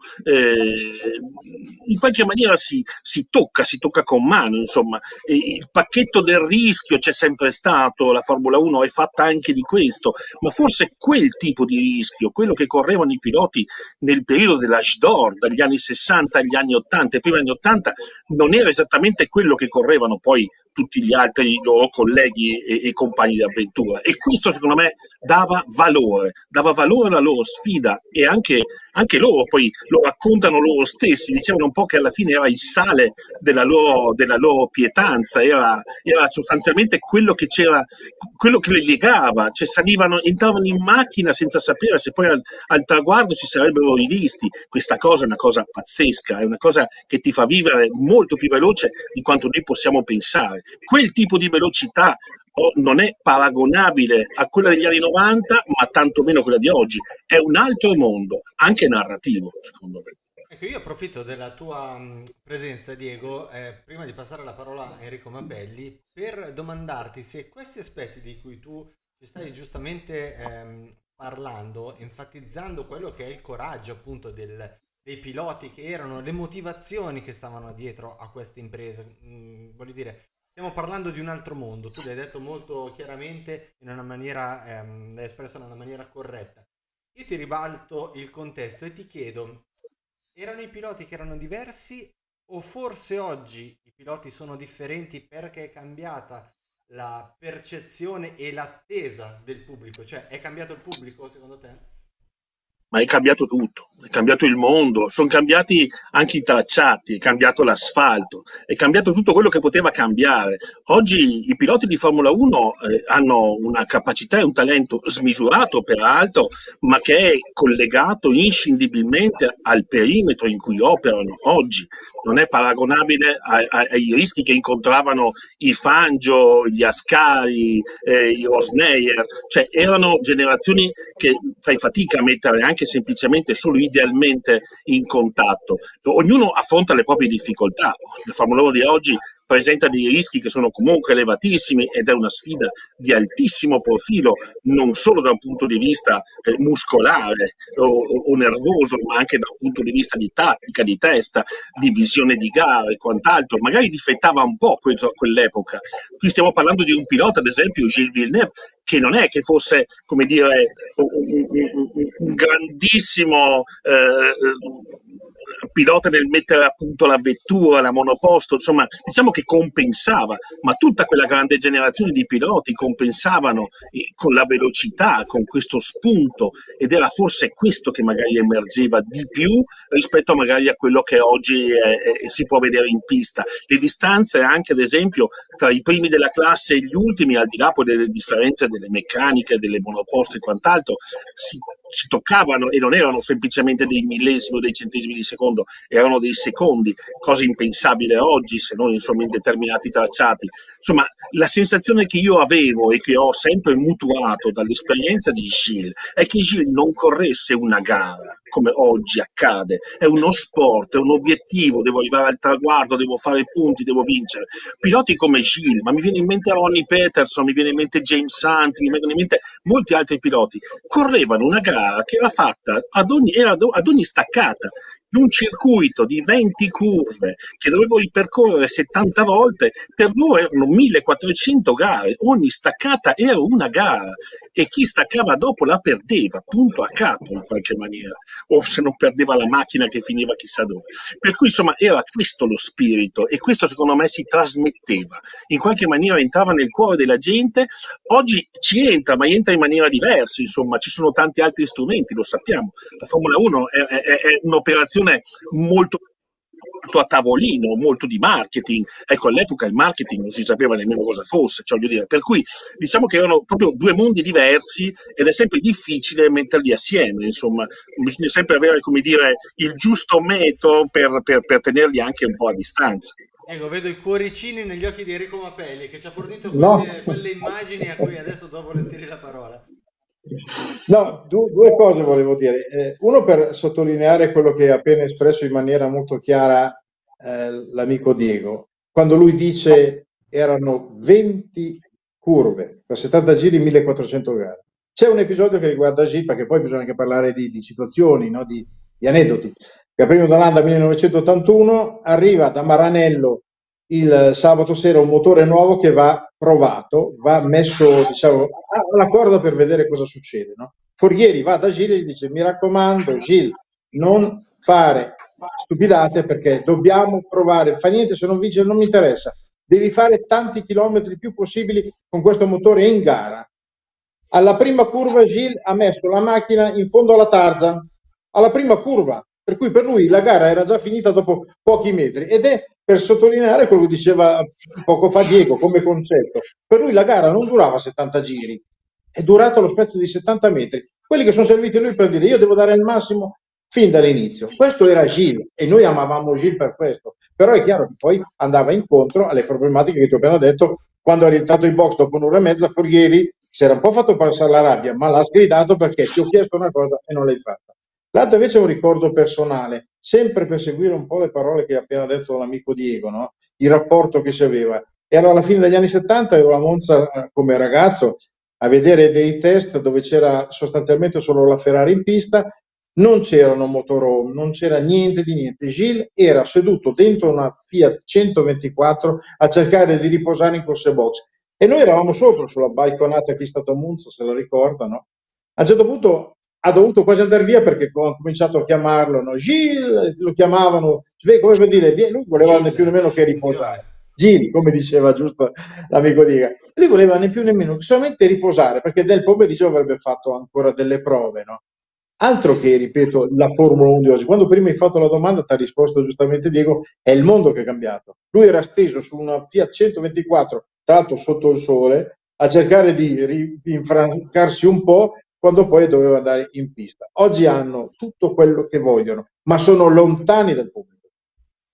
Eh, in qualche maniera si, si tocca, si tocca con mano, insomma. E il pacchetto del rischio c'è sempre stato, la Formula uno è fatta anche di questo, ma forse quel tipo di rischio, quello che correvano i piloti nel periodo dell'Age d'Or, dagli anni sessanta agli anni ottanta, e prima degli anni ottanta, non era esattamente quello che correvano poi tutti gli altri loro colleghi e, e compagni di avventura. E questo, secondo me, dava valore, dava valore alla loro sfida e anche, anche loro poi lo raccontano loro stessi, dicevano un po' che alla fine era il sale della loro, della loro pietanza, era, era sostanzialmente quello che c'era, quello che li legava, cioè salivano, entravano in macchina senza sapere se poi al, al traguardo si sarebbero rivisti. Questa cosa è una cosa pazzesca, è una cosa che ti fa vivere molto più veloce di quanto noi possiamo pensare. Quel tipo di velocità non è paragonabile a quella degli anni novanta, ma tantomeno quella di oggi. È un altro mondo, anche narrativo, secondo me. Ecco, io approfitto della tua mh, presenza, Diego, eh, prima di passare la parola a Enrico Mapelli, per domandarti se questi aspetti di cui tu ci stai giustamente ehm, parlando, enfatizzando quello che è il coraggio appunto del, dei piloti che erano, le motivazioni che stavano dietro a queste imprese, mh, voglio dire, stiamo parlando di un altro mondo, tu l'hai detto molto chiaramente, in una maniera, ehm, l'hai espresso in una maniera corretta. Io ti ribalto il contesto e ti chiedo, erano i piloti che erano diversi o forse oggi i piloti sono differenti perché è cambiata la percezione e l'attesa del pubblico? Cioè, è cambiato il pubblico secondo te? Ma è cambiato tutto, è cambiato il mondo, sono cambiati anche i tracciati, è cambiato l'asfalto, è cambiato tutto quello che poteva cambiare. Oggi i piloti di Formula uno eh, hanno una capacità e un talento smisurato peraltro, ma che è collegato inscindibilmente al perimetro in cui operano oggi. non è paragonabile ai, ai, ai rischi che incontravano i Fangio, gli Ascari, eh, i Rosmeier, cioè erano generazioni che fai fatica a mettere anche semplicemente solo idealmente in contatto. Ognuno affronta le proprie difficoltà. La Formula uno di oggi presenta dei rischi che sono comunque elevatissimi ed è una sfida di altissimo profilo, non solo da un punto di vista eh, muscolare o, o nervoso, ma anche da un punto di vista di tattica, di testa, di visione di gara e quant'altro. Magari difettava un po' a quell'epoca. Qui stiamo parlando di un pilota, ad esempio Gilles Villeneuve, che non è che fosse, come dire, un, un, un grandissimo eh, pilota nel mettere a punto la vettura, la monoposto, insomma, diciamo che compensava, ma tutta quella grande generazione di piloti compensavano con la velocità, con questo spunto, ed era forse questo che magari emergeva di più rispetto magari a quello che oggi eh, si può vedere in pista. Le distanze anche, ad esempio, tra i primi della classe e gli ultimi, al di là poi delle differenze delle meccaniche, delle monoposte e quant'altro, si si toccavano e non erano semplicemente dei millesimi o dei centesimi di secondo, erano dei secondi, cosa impensabile oggi se non insomma in determinati tracciati. Insomma, la sensazione che io avevo e che ho sempre mutuato dall'esperienza di Gilles è che Gilles non corresse una gara come oggi accade, è uno sport, è un obiettivo, devo arrivare al traguardo, devo fare punti, devo vincere. Piloti come Gilles, ma mi viene in mente Ronnie Peterson, mi viene in mente James Hunt, mi vengono in mente molti altri piloti, correvano una gara che era fatta ad ogni, era ad ogni staccata, in un circuito di venti curve che dovevo ripercorrere settanta volte, per loro erano millequattrocento gare, ogni staccata era una gara e chi staccava dopo la perdeva, punto a capo in qualche maniera, o se non perdeva la macchina che finiva chissà dove. Per cui insomma era questo lo spirito e questo secondo me si trasmetteva, in qualche maniera entrava nel cuore della gente. Oggi ci entra, ma entra in maniera diversa, insomma ci sono tanti altri strumenti, lo sappiamo, la Formula uno è, è, è un'operazione molto molto a tavolino, molto di marketing. Ecco, all'epoca il marketing non si sapeva nemmeno cosa fosse, cioè, voglio dire, per cui diciamo che erano proprio due mondi diversi ed è sempre difficile metterli assieme, insomma, bisogna sempre avere, come dire, il giusto metodo per, per, per tenerli anche un po' a distanza. Ecco, vedo i cuoricini negli occhi di Enrico Mapelli che ci ha fornito No. quelle, quelle immagini a cui adesso do volentieri la parola. No, du- due cose volevo dire. Eh, uno per sottolineare quello che ha appena espresso in maniera molto chiara eh, l'amico Diego, quando lui dice erano venti curve per settanta giri, millequattrocento gare. C'è un episodio che riguarda Gilles, perché poi bisogna anche parlare di, di situazioni, no? di, di aneddoti. Caprino d'Olanda millenovecentottantuno, arriva da Maranello il sabato sera un motore nuovo che va provato, va messo, diciamo, alla corda per vedere cosa succede, no? Forghieri va da Gilles e gli dice: mi raccomando Gilles, non fare stupidate perché dobbiamo provare, fa niente se non vince, non mi interessa, devi fare tanti chilometri più possibili con questo motore in gara. Alla prima curva Gilles ha messo la macchina in fondo alla Tarzan, alla prima curva, per cui per lui la gara era già finita dopo pochi metri, ed è per sottolineare quello che diceva poco fa Diego come concetto. Per lui la gara non durava settanta giri, è durato lo spezzo di settanta metri, quelli che sono serviti a lui per dire io devo dare il massimo fin dall'inizio. Questo era Gilles e noi amavamo Gilles per questo, però è chiaro che poi andava incontro alle problematiche che ti ho appena detto. Quando è rientrato in box dopo un'ora e mezza, Forghieri si era un po' fatto passare la rabbia, ma l'ha sgridato perché ti ho chiesto una cosa e non l'hai fatta. L'altro invece è un ricordo personale, sempre per seguire un po' le parole che ha appena detto l'amico Diego, no? Il rapporto che si aveva. Era alla fine degli anni settanta, ero a Monza eh, come ragazzo a vedere dei test dove c'era sostanzialmente solo la Ferrari in pista, non c'erano motorhome, non c'era niente di niente. Gilles era seduto dentro una Fiat centoventiquattro a cercare di riposare in corse box e noi eravamo sopra sulla balconata, chi è stato a Monza se lo ricordano. A un certo punto ha dovuto quasi andare via perché ho cominciato a chiamarlo, no? Gilles, lo chiamavano, come per dire, lui voleva né più nemmeno che riposare. Gilles, come diceva giusto l'amico Diga, lui voleva né più nemmeno solamente riposare perché nel pomeriggio avrebbe fatto ancora delle prove, no? Altro che, ripeto, la Formula uno di oggi. Quando prima hai fatto la domanda ti ha risposto giustamente Diego, è il mondo che è cambiato. Lui era steso su una Fiat centoventiquattro, tra l'altro sotto il sole, a cercare di rinfrancarsi un po' quando poi doveva andare in pista. Oggi hanno tutto quello che vogliono, ma sono lontani dal pubblico.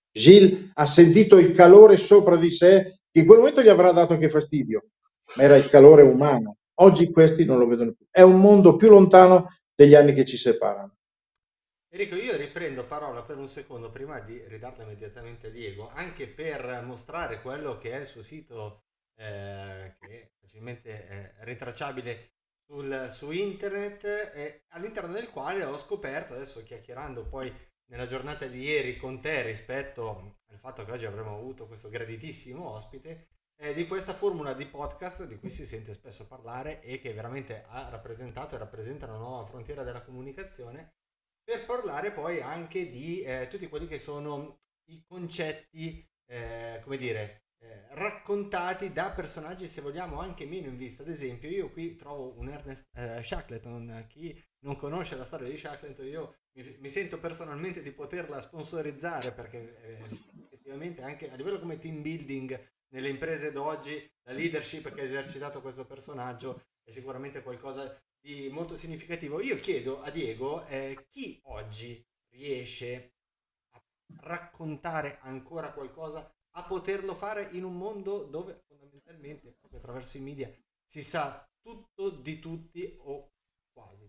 Gilles ha sentito il calore sopra di sé, che in quel momento gli avrà dato anche fastidio, ma era il calore umano. Oggi questi non lo vedono più. È un mondo più lontano degli anni che ci separano. Enrico, io riprendo parola per un secondo prima di ridarla immediatamente a Diego, anche per mostrare quello che è il suo sito, eh, che è facilmente eh, ritracciabile sul, su internet, eh, all'interno del quale ho scoperto, adesso chiacchierando poi nella giornata di ieri con te rispetto al fatto che oggi avremmo avuto questo graditissimo ospite, eh, di questa formula di podcast di cui si sente spesso parlare e che veramente ha rappresentato e rappresenta una nuova frontiera della comunicazione, per parlare poi anche di eh, tutti quelli che sono i concetti, eh, come dire, eh, raccontati da personaggi, se vogliamo, anche meno in vista. Ad esempio, io qui trovo un Ernest eh, Shackleton. Chi non conosce la storia di Shackleton, io mi, mi sento personalmente di poterla sponsorizzare, perché eh, effettivamente anche a livello come team building nelle imprese d'oggi, la leadership che ha esercitato questo personaggio è sicuramente qualcosa di molto significativo. Io chiedo a Diego eh, chi oggi riesce a raccontare ancora qualcosa, a poterlo fare in un mondo dove fondamentalmente proprio attraverso i media si sa tutto di tutti o quasi.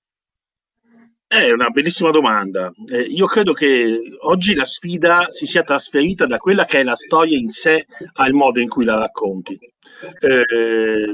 È una bellissima domanda. Eh, io credo che oggi la sfida si sia trasferita da quella che è la storia in sé al modo in cui la racconti. Eh,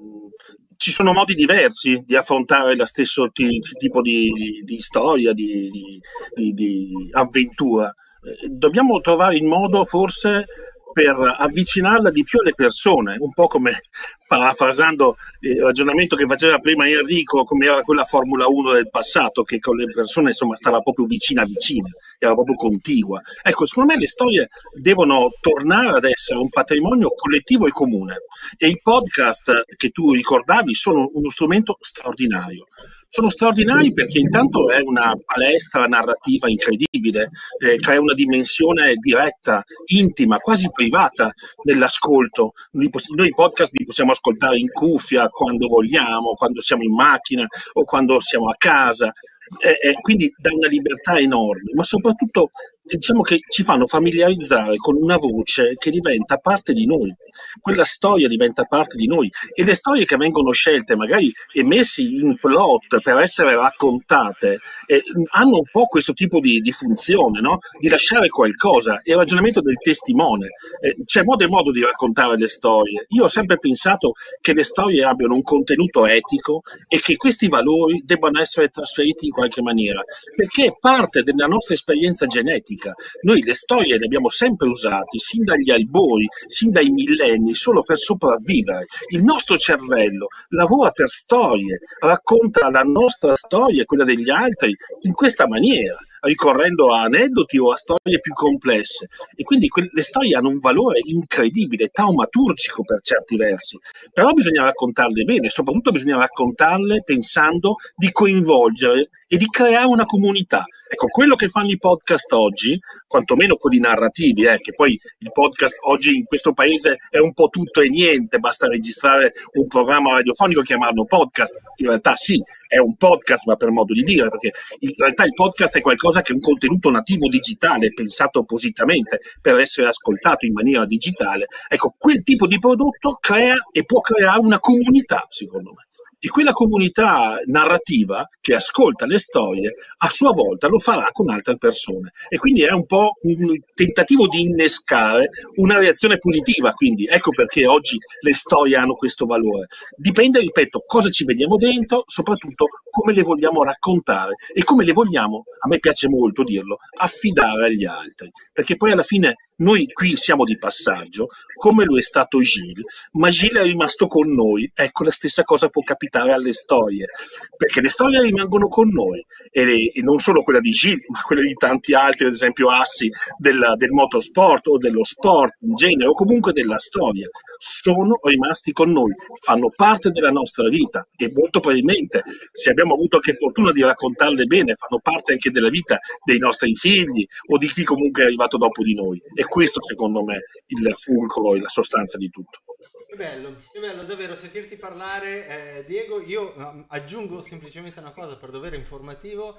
ci sono modi diversi di affrontare lo stesso ti- tipo di, di storia, di, di- di- di avventura. Eh, dobbiamo trovare il modo forse per avvicinarla di più alle persone, un po' come parafrasando il ragionamento che faceva prima Enrico, come era quella Formula uno del passato, che con le persone insomma stava proprio vicina vicina, era proprio contigua. Ecco, secondo me le storie devono tornare ad essere un patrimonio collettivo e comune, e i podcast che tu ricordavi sono uno strumento straordinario. Sono straordinari perché intanto è una palestra narrativa incredibile, eh, crea una dimensione diretta, intima, quasi privata nell'ascolto. Noi, noi podcast li possiamo ascoltare in cuffia quando vogliamo, quando siamo in macchina o quando siamo a casa. Eh, eh, quindi dà una libertà enorme, ma soprattutto diciamo che ci fanno familiarizzare con una voce che diventa parte di noi, quella storia diventa parte di noi, e le storie che vengono scelte, magari e messe in plot per essere raccontate, eh, hanno un po' questo tipo di, di funzione, no? Di lasciare qualcosa, è il ragionamento del testimone. Eh, c'è modo e modo di raccontare le storie. Io ho sempre pensato che le storie abbiano un contenuto etico e che questi valori debbano essere trasferiti in qualche maniera, perché è parte della nostra esperienza genetica. Noi le storie le abbiamo sempre usate, sin dagli albori, sin dai millenni, solo per sopravvivere. Il nostro cervello lavora per storie, racconta la nostra storia e quella degli altri in questa maniera, ricorrendo a aneddoti o a storie più complesse, e quindi que- le storie hanno un valore incredibile, taumaturgico per certi versi, però bisogna raccontarle bene, soprattutto bisogna raccontarle pensando di coinvolgere e di creare una comunità. Ecco, quello che fanno i podcast oggi, quantomeno quelli narrativi, eh, che poi il podcast oggi in questo paese è un po' tutto e niente, basta registrare un programma radiofonico e chiamarlo podcast. In realtà sì, è un podcast, ma per modo di dire, perché in realtà il podcast è qualcosa che è un contenuto nativo digitale, pensato appositamente per essere ascoltato in maniera digitale. Ecco, quel tipo di prodotto crea e può creare una comunità, secondo me. E quella comunità narrativa che ascolta le storie a sua volta lo farà con altre persone, e quindi è un po' un tentativo di innescare una reazione positiva. Quindi ecco perché oggi le storie hanno questo valore. Dipende, ripeto, cosa ci vediamo dentro, soprattutto come le vogliamo raccontare e come le vogliamo, a me piace molto dirlo, affidare agli altri, perché poi alla fine noi qui siamo di passaggio, come lo è stato Gilles, ma Gilles è rimasto con noi. Ecco, la stessa cosa può capitare alle storie, perché le storie rimangono con noi, e, le, e non solo quella di Gilles, ma quella di tanti altri, ad esempio assi del, del motorsport o dello sport in genere, o comunque della storia, sono rimasti con noi, fanno parte della nostra vita, e molto probabilmente, se abbiamo avuto anche fortuna di raccontarle bene, fanno parte anche della vita dei nostri figli o di chi comunque è arrivato dopo di noi. E questo secondo me il fulcro e la sostanza di tutto. Che bello, che bello davvero sentirti parlare, eh, Diego. Io um, aggiungo semplicemente una cosa per dovere informativo.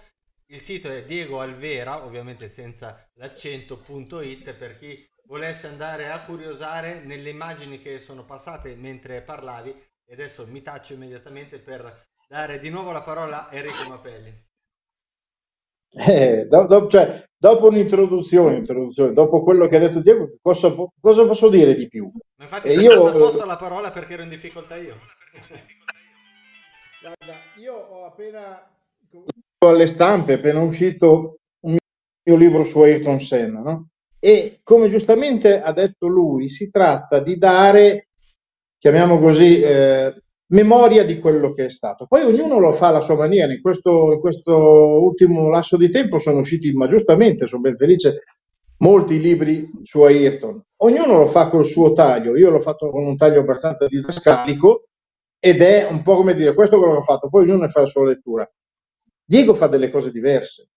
il sito è Diego Alvera, ovviamente senza l'accento, punto it, per chi volesse andare a curiosare nelle immagini che sono passate mentre parlavi. E adesso mi taccio immediatamente per dare di nuovo la parola a Enrico Mapelli. Eh, do- do- cioè, dopo un'introduzione, introduzione, dopo quello che ha detto Diego, cosa, po- cosa posso dire di più? Ma infatti E ti ho dato io, apposta la parola perché ero in difficoltà io. guarda, io ho appena alle stampe, è appena uscito un mio libro su Ayrton Senna, no? E come giustamente ha detto lui, si tratta di dare, chiamiamo così, eh, memoria di quello che è stato. Poi ognuno lo fa alla sua maniera. In questo, in questo ultimo lasso di tempo sono usciti, ma giustamente, sono ben felice, molti libri su Ayrton. Ognuno lo fa col suo taglio. Io l'ho fatto con un taglio abbastanza didascalico ed è un po' come dire, questo è quello che ho fatto, poi ognuno ne fa la sua lettura. Diego fa delle cose diverse.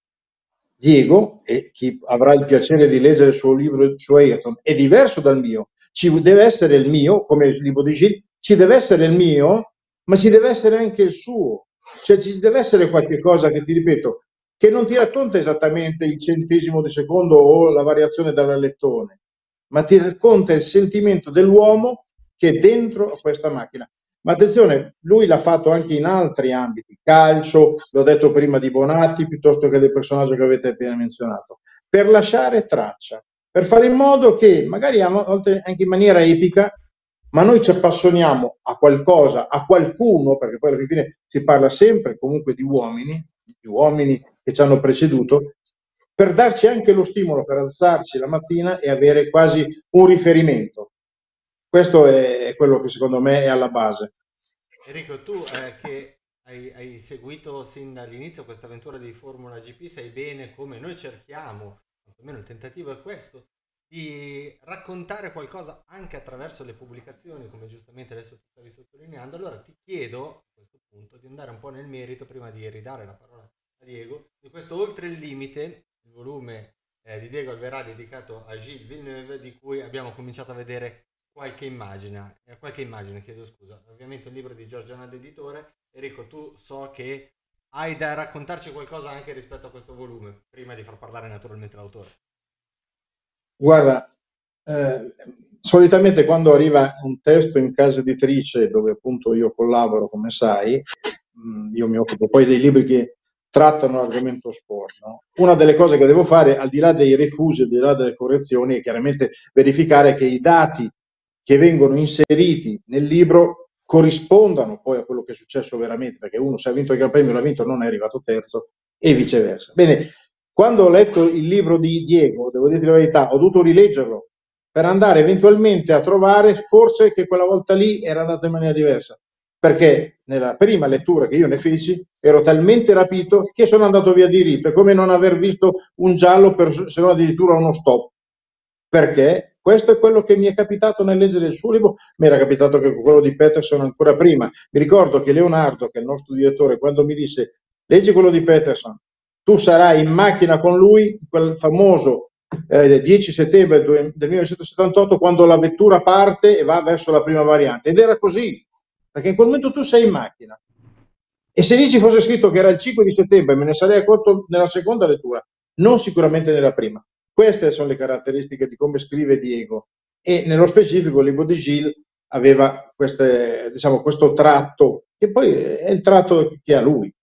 Diego, e chi avrà il piacere di leggere il suo libro su Ayrton, è diverso dal mio. Ci deve essere il mio, come il libro di Gilles, ci deve essere il mio, ma ci deve essere anche il suo. Cioè ci deve essere qualche cosa che, ti ripeto, che non ti racconta esattamente il centesimo di secondo o la variazione dall'alettone, ma ti racconta il sentimento dell'uomo che è dentro a questa macchina. Ma attenzione, lui l'ha fatto anche in altri ambiti, calcio, l'ho detto prima di Bonatti, piuttosto che del personaggio che avete appena menzionato, per lasciare traccia, per fare in modo che, magari a volte anche in maniera epica, ma noi ci appassioniamo a qualcosa, a qualcuno, perché poi alla fine si parla sempre comunque di uomini, di uomini che ci hanno preceduto, per darci anche lo stimolo per alzarci la mattina e avere quasi un riferimento. Questo è quello che secondo me è alla base. Enrico, tu eh, che hai, hai seguito sin dall'inizio questa avventura di Formula G P, sai bene come noi cerchiamo, almeno il tentativo è questo, di raccontare qualcosa anche attraverso le pubblicazioni, come giustamente adesso tu stavi sottolineando. Allora ti chiedo a questo punto di andare un po' nel merito, prima di ridare la parola a Diego, di questo Oltre il Limite, il volume eh, di Diego Alverà dedicato a Gilles Villeneuve, di cui abbiamo cominciato a vedere qualche immagine, eh, qualche immagine, chiedo scusa. Ovviamente un libro di Giorgio Naldi editore. Enrico, tu so che hai da raccontarci qualcosa anche rispetto a questo volume, prima di far parlare naturalmente l'autore. Guarda, eh, solitamente quando arriva un testo in casa editrice, dove appunto io collaboro, come sai, mh, io mi occupo poi dei libri che trattano l'argomento sport, no? Una delle cose che devo fare, al di là dei refusi, al di là delle correzioni, è chiaramente verificare che i dati che vengono inseriti nel libro corrispondano poi a quello che è successo veramente, perché uno se ha vinto il Gran Premio l'ha vinto, non è arrivato terzo, e viceversa. Bene, quando ho letto il libro di Diego, devo dirti la verità, ho dovuto rileggerlo per andare eventualmente a trovare forse che quella volta lì era andata in maniera diversa, perché nella prima lettura che io ne feci ero talmente rapito che sono andato via di rito, è come non aver visto un giallo per, se no addirittura uno stop, perché questo è quello che mi è capitato nel leggere il suo libro. Mi era capitato che con quello di Peterson ancora prima. Mi ricordo che Leonardo, che è il nostro direttore, quando mi disse leggi quello di Peterson, tu sarai in macchina con lui, quel famoso eh, dieci settembre del millenovecentosettantotto, quando la vettura parte e va verso la prima variante. Ed era così, perché in quel momento tu sei in macchina. E se lì ci fosse scritto che era il cinque di settembre, me ne sarei accorto nella seconda lettura, non sicuramente nella prima. Queste sono le caratteristiche di come scrive Diego, e nello specifico il libro di Gilles aveva queste, diciamo, questo tratto, che poi è il tratto che ha lui.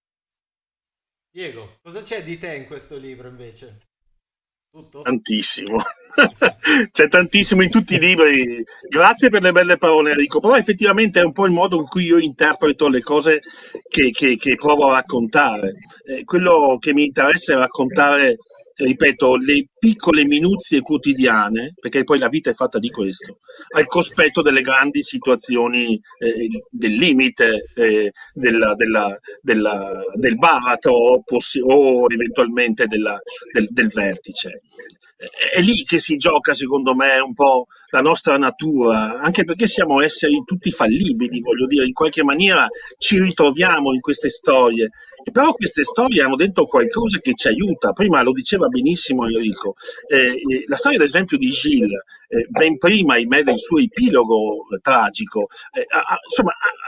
Diego, cosa c'è di te in questo libro invece? Tutto? Tantissimo. C'è tantissimo in tutti i libri. Grazie per le belle parole, Enrico. Però effettivamente è un po' il modo in cui io interpreto le cose che, che, che provo a raccontare. Eh, quello che mi interessa è raccontare, ripeto, le piccole minuzie quotidiane, perché poi la vita è fatta di questo, al cospetto delle grandi situazioni eh, del limite, eh, della, della, della, del baratro possi- o eventualmente della, del, del vertice. È lì che si gioca, secondo me, un po' la nostra natura, anche perché siamo esseri tutti fallibili, voglio dire, in qualche maniera ci ritroviamo in queste storie, e però queste storie hanno dentro qualcosa che ci aiuta. Prima lo diceva benissimo Enrico, eh, la storia ad esempio di Gilles, eh, ben prima ahimè del suo epilogo tragico, eh, ha, insomma, ha,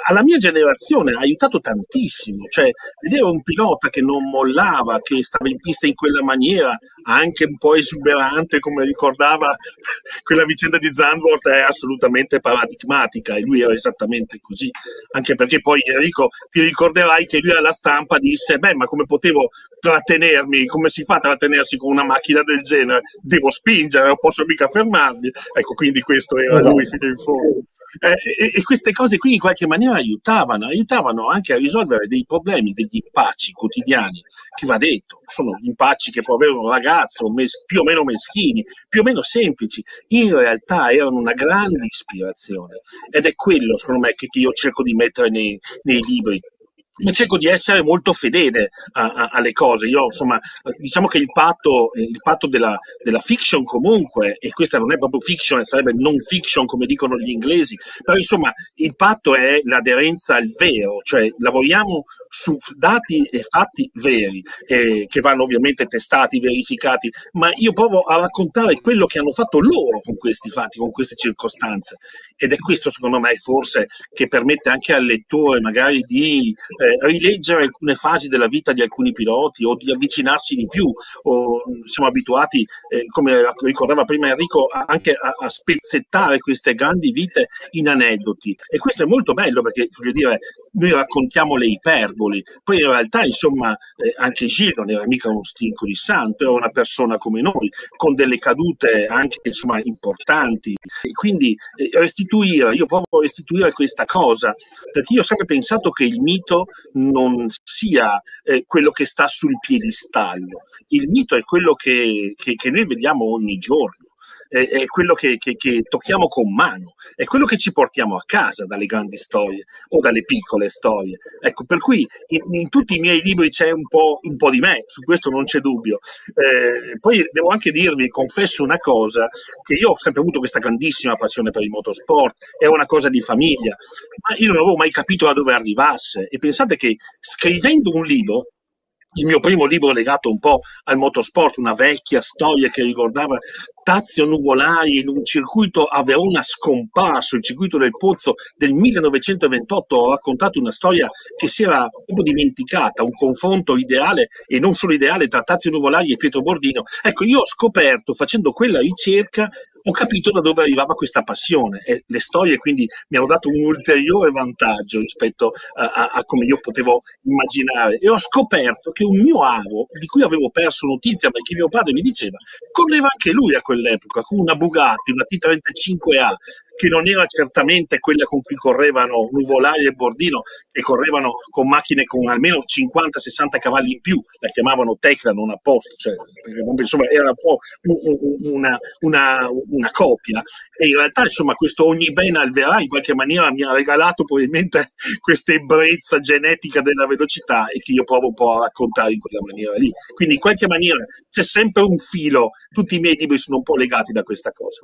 alla mia generazione ha aiutato tantissimo, cioè vedere un pilota che non mollava, che stava in pista in quella maniera, anche un po' esuberante, come ricordava quella vicenda di Zandvoort, è assolutamente paradigmatica, e lui era esattamente così, anche perché poi Enrico ti ricorderai che lui alla stampa disse: beh, ma come potevo trattenermi, come si fa a trattenersi con una macchina del genere? Devo spingere, non posso mica fermarmi. Ecco, quindi questo era lui fino in fondo. Eh, e, e queste cose qui in qualche maniera aiutavano, aiutavano anche a risolvere dei problemi, degli impacci quotidiani, che va detto, sono impacci che può avere un ragazzo, mes- più o meno meschini, più o meno semplici, in realtà erano una grande ispirazione, ed è quello, secondo me, che, che io cerco di mettere nei, nei libri. Ma cerco di essere molto fedele a, a, alle cose. Io, insomma, diciamo che il patto, il patto della, della fiction comunque, e questa non è proprio fiction, sarebbe non fiction come dicono gli inglesi, però insomma il patto è l'aderenza al vero, cioè lavoriamo su dati e fatti veri, eh, che vanno ovviamente testati, verificati, ma io provo a raccontare quello che hanno fatto loro con questi fatti, con queste circostanze, ed è questo secondo me forse che permette anche al lettore magari di eh, rileggere alcune fasi della vita di alcuni piloti, o di avvicinarsi di più, o siamo abituati, eh, come ricordava prima Enrico, a, anche a, a spezzettare queste grandi vite in aneddoti, e questo è molto bello perché, voglio dire, noi raccontiamo le iperboli, poi in realtà insomma eh, anche Gilles non era mica uno stinco di santo, era una persona come noi, con delle cadute anche insomma importanti, e quindi eh, restituire, io provo a restituire questa cosa, perché io ho sempre pensato che il mito non sia eh, quello che sta sul piedistallo, il mito è quello che, che, che noi vediamo ogni giorno, è, è quello che, che, che tocchiamo con mano, è quello che ci portiamo a casa dalle grandi storie o dalle piccole storie. Ecco, per cui in, in tutti i miei libri c'è un po', un po' di me, su questo non c'è dubbio. Eh, poi devo anche dirvi, confesso una cosa, che io ho sempre avuto questa grandissima passione per il motorsport, è una cosa di famiglia, ma io non avevo mai capito da dove arrivasse, e pensate che scrivendo un libro, il mio primo libro legato un po' al motorsport, una vecchia storia che ricordava Tazio Nuvolari in un circuito a Verona scomparso, il circuito del Pozzo del millenovecentoventotto, ho raccontato una storia che si era proprio dimenticata, un confronto ideale e non solo ideale tra Tazio Nuvolari e Pietro Bordino. Ecco, io ho scoperto, facendo quella ricerca, ho capito da dove arrivava questa passione, e le storie quindi mi hanno dato un ulteriore vantaggio rispetto a, a, a come io potevo immaginare, e ho scoperto che un mio avo, di cui avevo perso notizia perché mio padre mi diceva, correva anche lui a quell'epoca con una Bugatti, una T trentacinque A, che non era certamente quella con cui correvano Nuvolari e Bordino, che correvano con macchine con almeno cinquanta sessanta cavalli in più, la chiamavano Tecla non apposta, cioè, insomma era un po' una, una, una copia, e in realtà insomma questo ogni bene al verrà in qualche maniera mi ha regalato probabilmente questa ebbrezza genetica della velocità, e che io provo un po' a raccontare in quella maniera lì, quindi in qualche maniera c'è sempre un filo, tutti i miei libri sono un po' legati da questa cosa.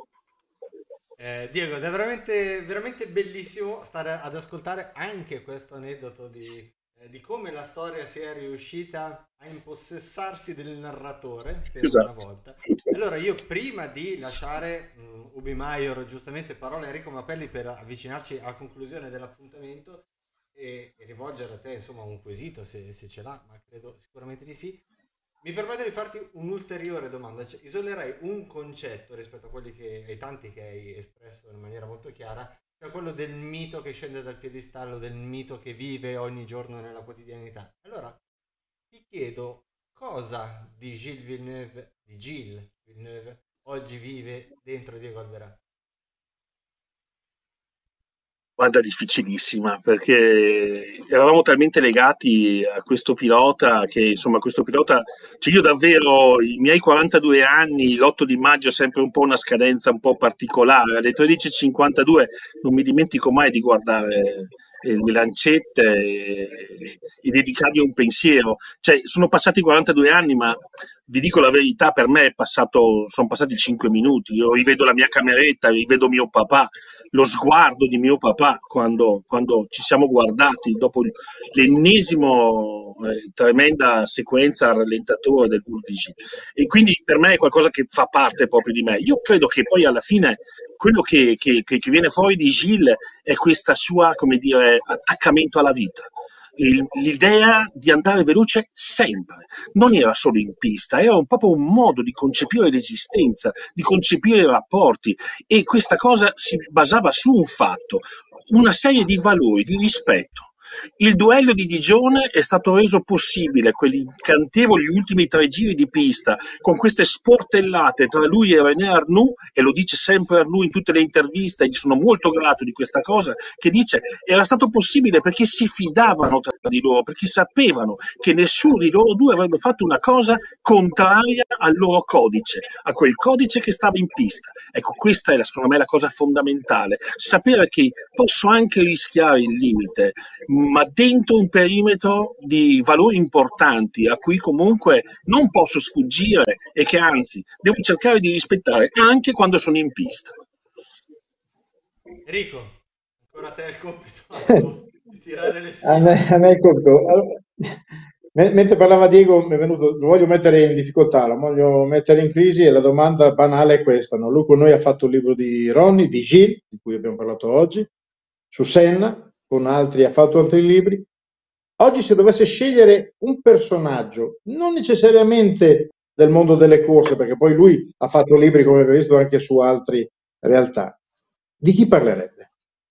Eh, Diego, ed è veramente, veramente bellissimo stare ad ascoltare anche questo aneddoto di, eh, di come la storia sia riuscita a impossessarsi del narratore per esatto. una volta. Allora io, prima di lasciare um, Ubi Maior, giustamente parola a Enrico Mapelli per avvicinarci alla conclusione dell'appuntamento e, e rivolgere a te insomma un quesito se, se ce l'ha, ma credo sicuramente di sì. Mi permetto di farti un'ulteriore domanda, cioè, isolerei un concetto rispetto a quelli che, ai tanti che hai espresso in maniera molto chiara, cioè quello del mito che scende dal piedistallo, del mito che vive ogni giorno nella quotidianità. Allora, ti chiedo cosa di Gilles Villeneuve, di Gilles Villeneuve, oggi vive dentro Diego Alverà? Guarda, difficilissima, perché eravamo talmente legati a questo pilota che, insomma, questo pilota, cioè io davvero, i miei quarantadue anni, l'otto di maggio è sempre un po' una scadenza un po' particolare, alle tredici e cinquantadue non mi dimentico mai di guardare le lancette e, e dedicargli un pensiero, cioè sono passati quarantadue anni, ma vi dico la verità, per me è passato, sono passati cinque minuti, io rivedo la mia cameretta, rivedo mio papà, lo sguardo di mio papà quando, quando ci siamo guardati dopo l'ennesimo eh, tremenda sequenza al rallentatore del V D G, e quindi per me è qualcosa che fa parte proprio di me. Io credo che poi alla fine quello che, che, che viene fuori di Gilles è questa sua, come dire, dire, attaccamento alla vita. Il- L'idea di andare veloce sempre, non era solo in pista, era un, proprio un modo di concepire l'esistenza, di concepire i rapporti, e questa cosa si basava su un fatto, una serie di valori, di rispetto. Il duello di Digione è stato reso possibile, quelli incantevoli ultimi tre giri di pista, con queste sportellate tra lui e René Arnoux, e lo dice sempre Arnoux in tutte le interviste, e gli sono molto grato di questa cosa, che dice era stato possibile perché si fidavano tra di loro, perché sapevano che nessuno di loro due avrebbe fatto una cosa contraria al loro codice, a quel codice che stava in pista. Ecco, questa è la, secondo me la cosa fondamentale, sapere che posso anche rischiare il limite, ma dentro un perimetro di valori importanti a cui comunque non posso sfuggire e che anzi devo cercare di rispettare anche quando sono in pista. Enrico, ancora a te il compito di tirare le A me, fila. a me è colto. Allora, me- mentre parlava Diego, mi è venuto, lo voglio mettere in difficoltà, lo voglio mettere in crisi, e la domanda banale è questa, no? Lui con noi ha fatto un libro di Ronnie, di Gilles, di cui abbiamo parlato oggi, su Senna, con altri ha fatto altri libri. Oggi, se dovesse scegliere un personaggio, non necessariamente del mondo delle corse, perché poi lui ha fatto libri, come abbiamo visto, anche su altre realtà, di chi parlerebbe?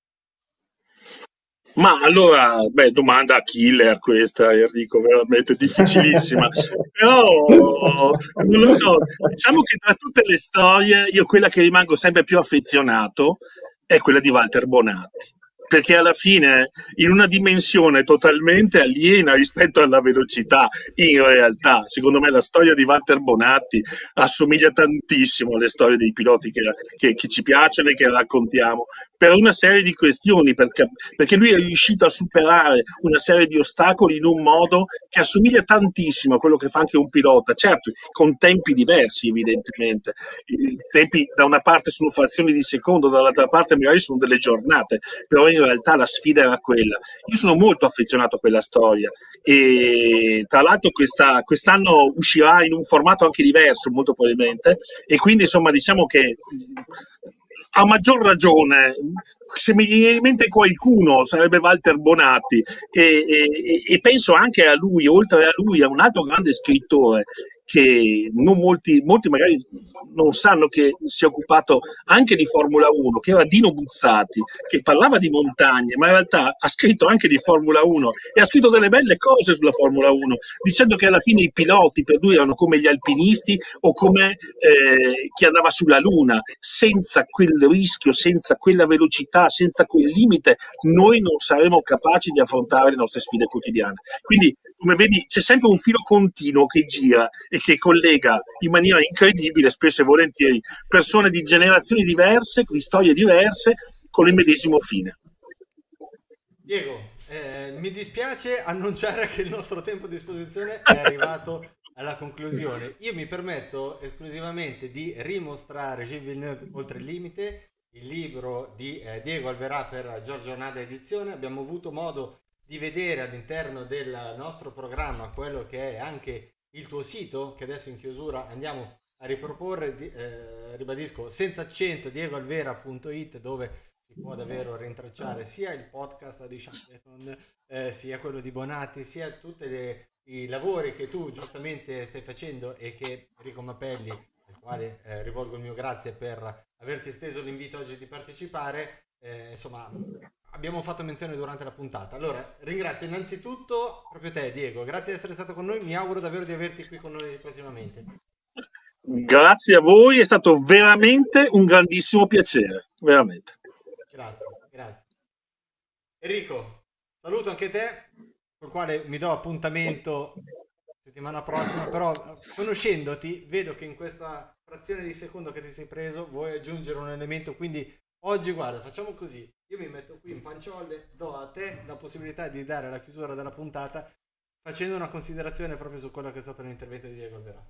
Ma allora, beh, domanda killer questa, Enrico, veramente difficilissima. Però, non lo so, diciamo che tra tutte le storie, io quella che rimango sempre più affezionato è quella di Walter Bonatti. Perché alla fine, in una dimensione totalmente aliena rispetto alla velocità, in realtà, secondo me la storia di Walter Bonatti assomiglia tantissimo alle storie dei piloti che, che- che ci piacciono e che raccontiamo, per una serie di questioni, perché, perché lui è riuscito a superare una serie di ostacoli in un modo che assomiglia tantissimo a quello che fa anche un pilota, certo, con tempi diversi evidentemente. I tempi da una parte sono frazioni di secondo, dall'altra parte magari sono delle giornate, però in realtà la sfida era quella. Io sono molto affezionato a quella storia, e tra l'altro questa, quest'anno uscirà in un formato anche diverso, molto probabilmente, e quindi insomma diciamo che a maggior ragione, se mi viene in mente qualcuno sarebbe Walter Bonatti, e, e- e penso anche a lui, oltre a lui, a un altro grande scrittore che non molti, molti magari non sanno, che si è occupato anche di Formula uno, che era Dino Buzzati, che parlava di montagne, ma in realtà ha scritto anche di Formula uno e ha scritto delle belle cose sulla Formula uno, dicendo che alla fine i piloti per lui erano come gli alpinisti o come eh, chi andava sulla Luna, senza quel rischio, senza quella velocità, senza quel limite, noi non saremo capaci di affrontare le nostre sfide quotidiane. Quindi, come vedi, c'è sempre un filo continuo che gira e che collega in maniera incredibile, spesso e volentieri, persone di generazioni diverse, di storie diverse, con il medesimo fine. Diego, eh, mi dispiace annunciare che il nostro tempo a disposizione è arrivato alla conclusione. Io mi permetto esclusivamente di rimostrare Gilles Villeneuve Oltre il limite, il libro di eh, Diego Alverà per Giorgio Nada Edizione. Abbiamo avuto modo di vedere all'interno del nostro programma quello che è anche il tuo sito, che adesso in chiusura andiamo a riproporre, di- eh, ribadisco, senza accento, diegoalvera punto it, dove si può davvero rintracciare sia il podcast di Shackleton, eh, sia quello di Bonatti, sia tutti i lavori che tu giustamente stai facendo, e che Enrico Mapelli, al quale eh, rivolgo il mio grazie per averti esteso l'invito oggi di partecipare, eh, insomma, abbiamo fatto menzione durante la puntata. Allora, ringrazio innanzitutto proprio te, Diego, grazie di essere stato con noi, mi auguro davvero di averti qui con noi prossimamente. Grazie a voi, è stato veramente un grandissimo piacere, veramente. Grazie, grazie. Enrico, saluto anche te, col quale mi do appuntamento settimana prossima, però conoscendoti vedo che in questa frazione di secondo che ti sei preso vuoi aggiungere un elemento, quindi oggi guarda, facciamo così, io mi metto qui in panciolle, do a te la possibilità di dare la chiusura della puntata facendo una considerazione proprio su quello che è stato l'intervento di Diego Alverà.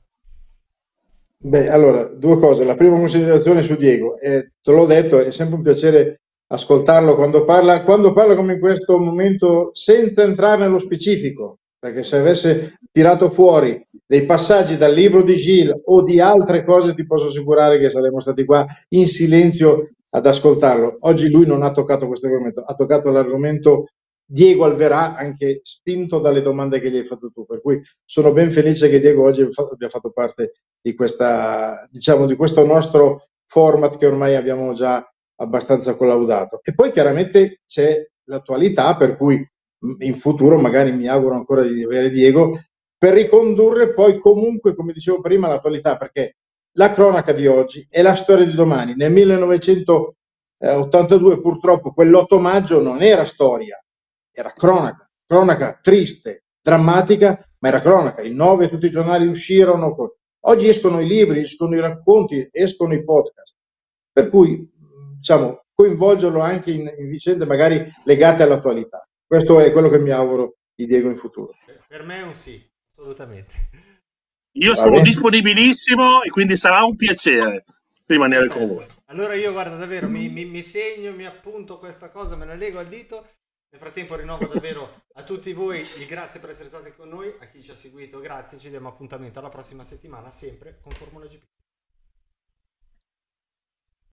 Beh, allora, due cose. La prima considerazione su Diego, eh, te l'ho detto, è sempre un piacere ascoltarlo quando parla, quando parla come in questo momento, senza entrare nello specifico, perché se avesse tirato fuori dei passaggi dal libro di Gilles o di altre cose, ti posso assicurare che saremmo stati qua in silenzio ad ascoltarlo. Oggi lui non ha toccato questo argomento, ha toccato l'argomento Diego Alverà, anche spinto dalle domande che gli hai fatto tu, per cui sono ben felice che Diego oggi abbia fatto parte di questa, diciamo, di questo nostro format che ormai abbiamo già abbastanza collaudato. E poi chiaramente c'è l'attualità, per cui in futuro magari mi auguro ancora di avere Diego per ricondurre poi comunque, come dicevo prima, l'attualità, perché la cronaca di oggi è la storia di domani. Nel millenovecentottantadue purtroppo quell'otto maggio non era storia, era cronaca, cronaca triste, drammatica, ma era cronaca. Il nove tutti i giornali uscirono. Oggi escono i libri, escono i racconti, escono i podcast. Per cui, diciamo, coinvolgerlo anche in, in vicende magari legate all'attualità. Questo è quello che mi auguro di Diego in futuro. Per me è un sì, assolutamente. Io Va sono bene. disponibilissimo e quindi sarà un piacere rimanere con voi. Allora io guarda davvero mi, mi, mi segno, mi appunto questa cosa, me la lego al dito. Nel frattempo rinnovo davvero a tutti voi il grazie per essere stati con noi, a chi ci ha seguito grazie, ci diamo appuntamento alla prossima settimana sempre con Formula G P.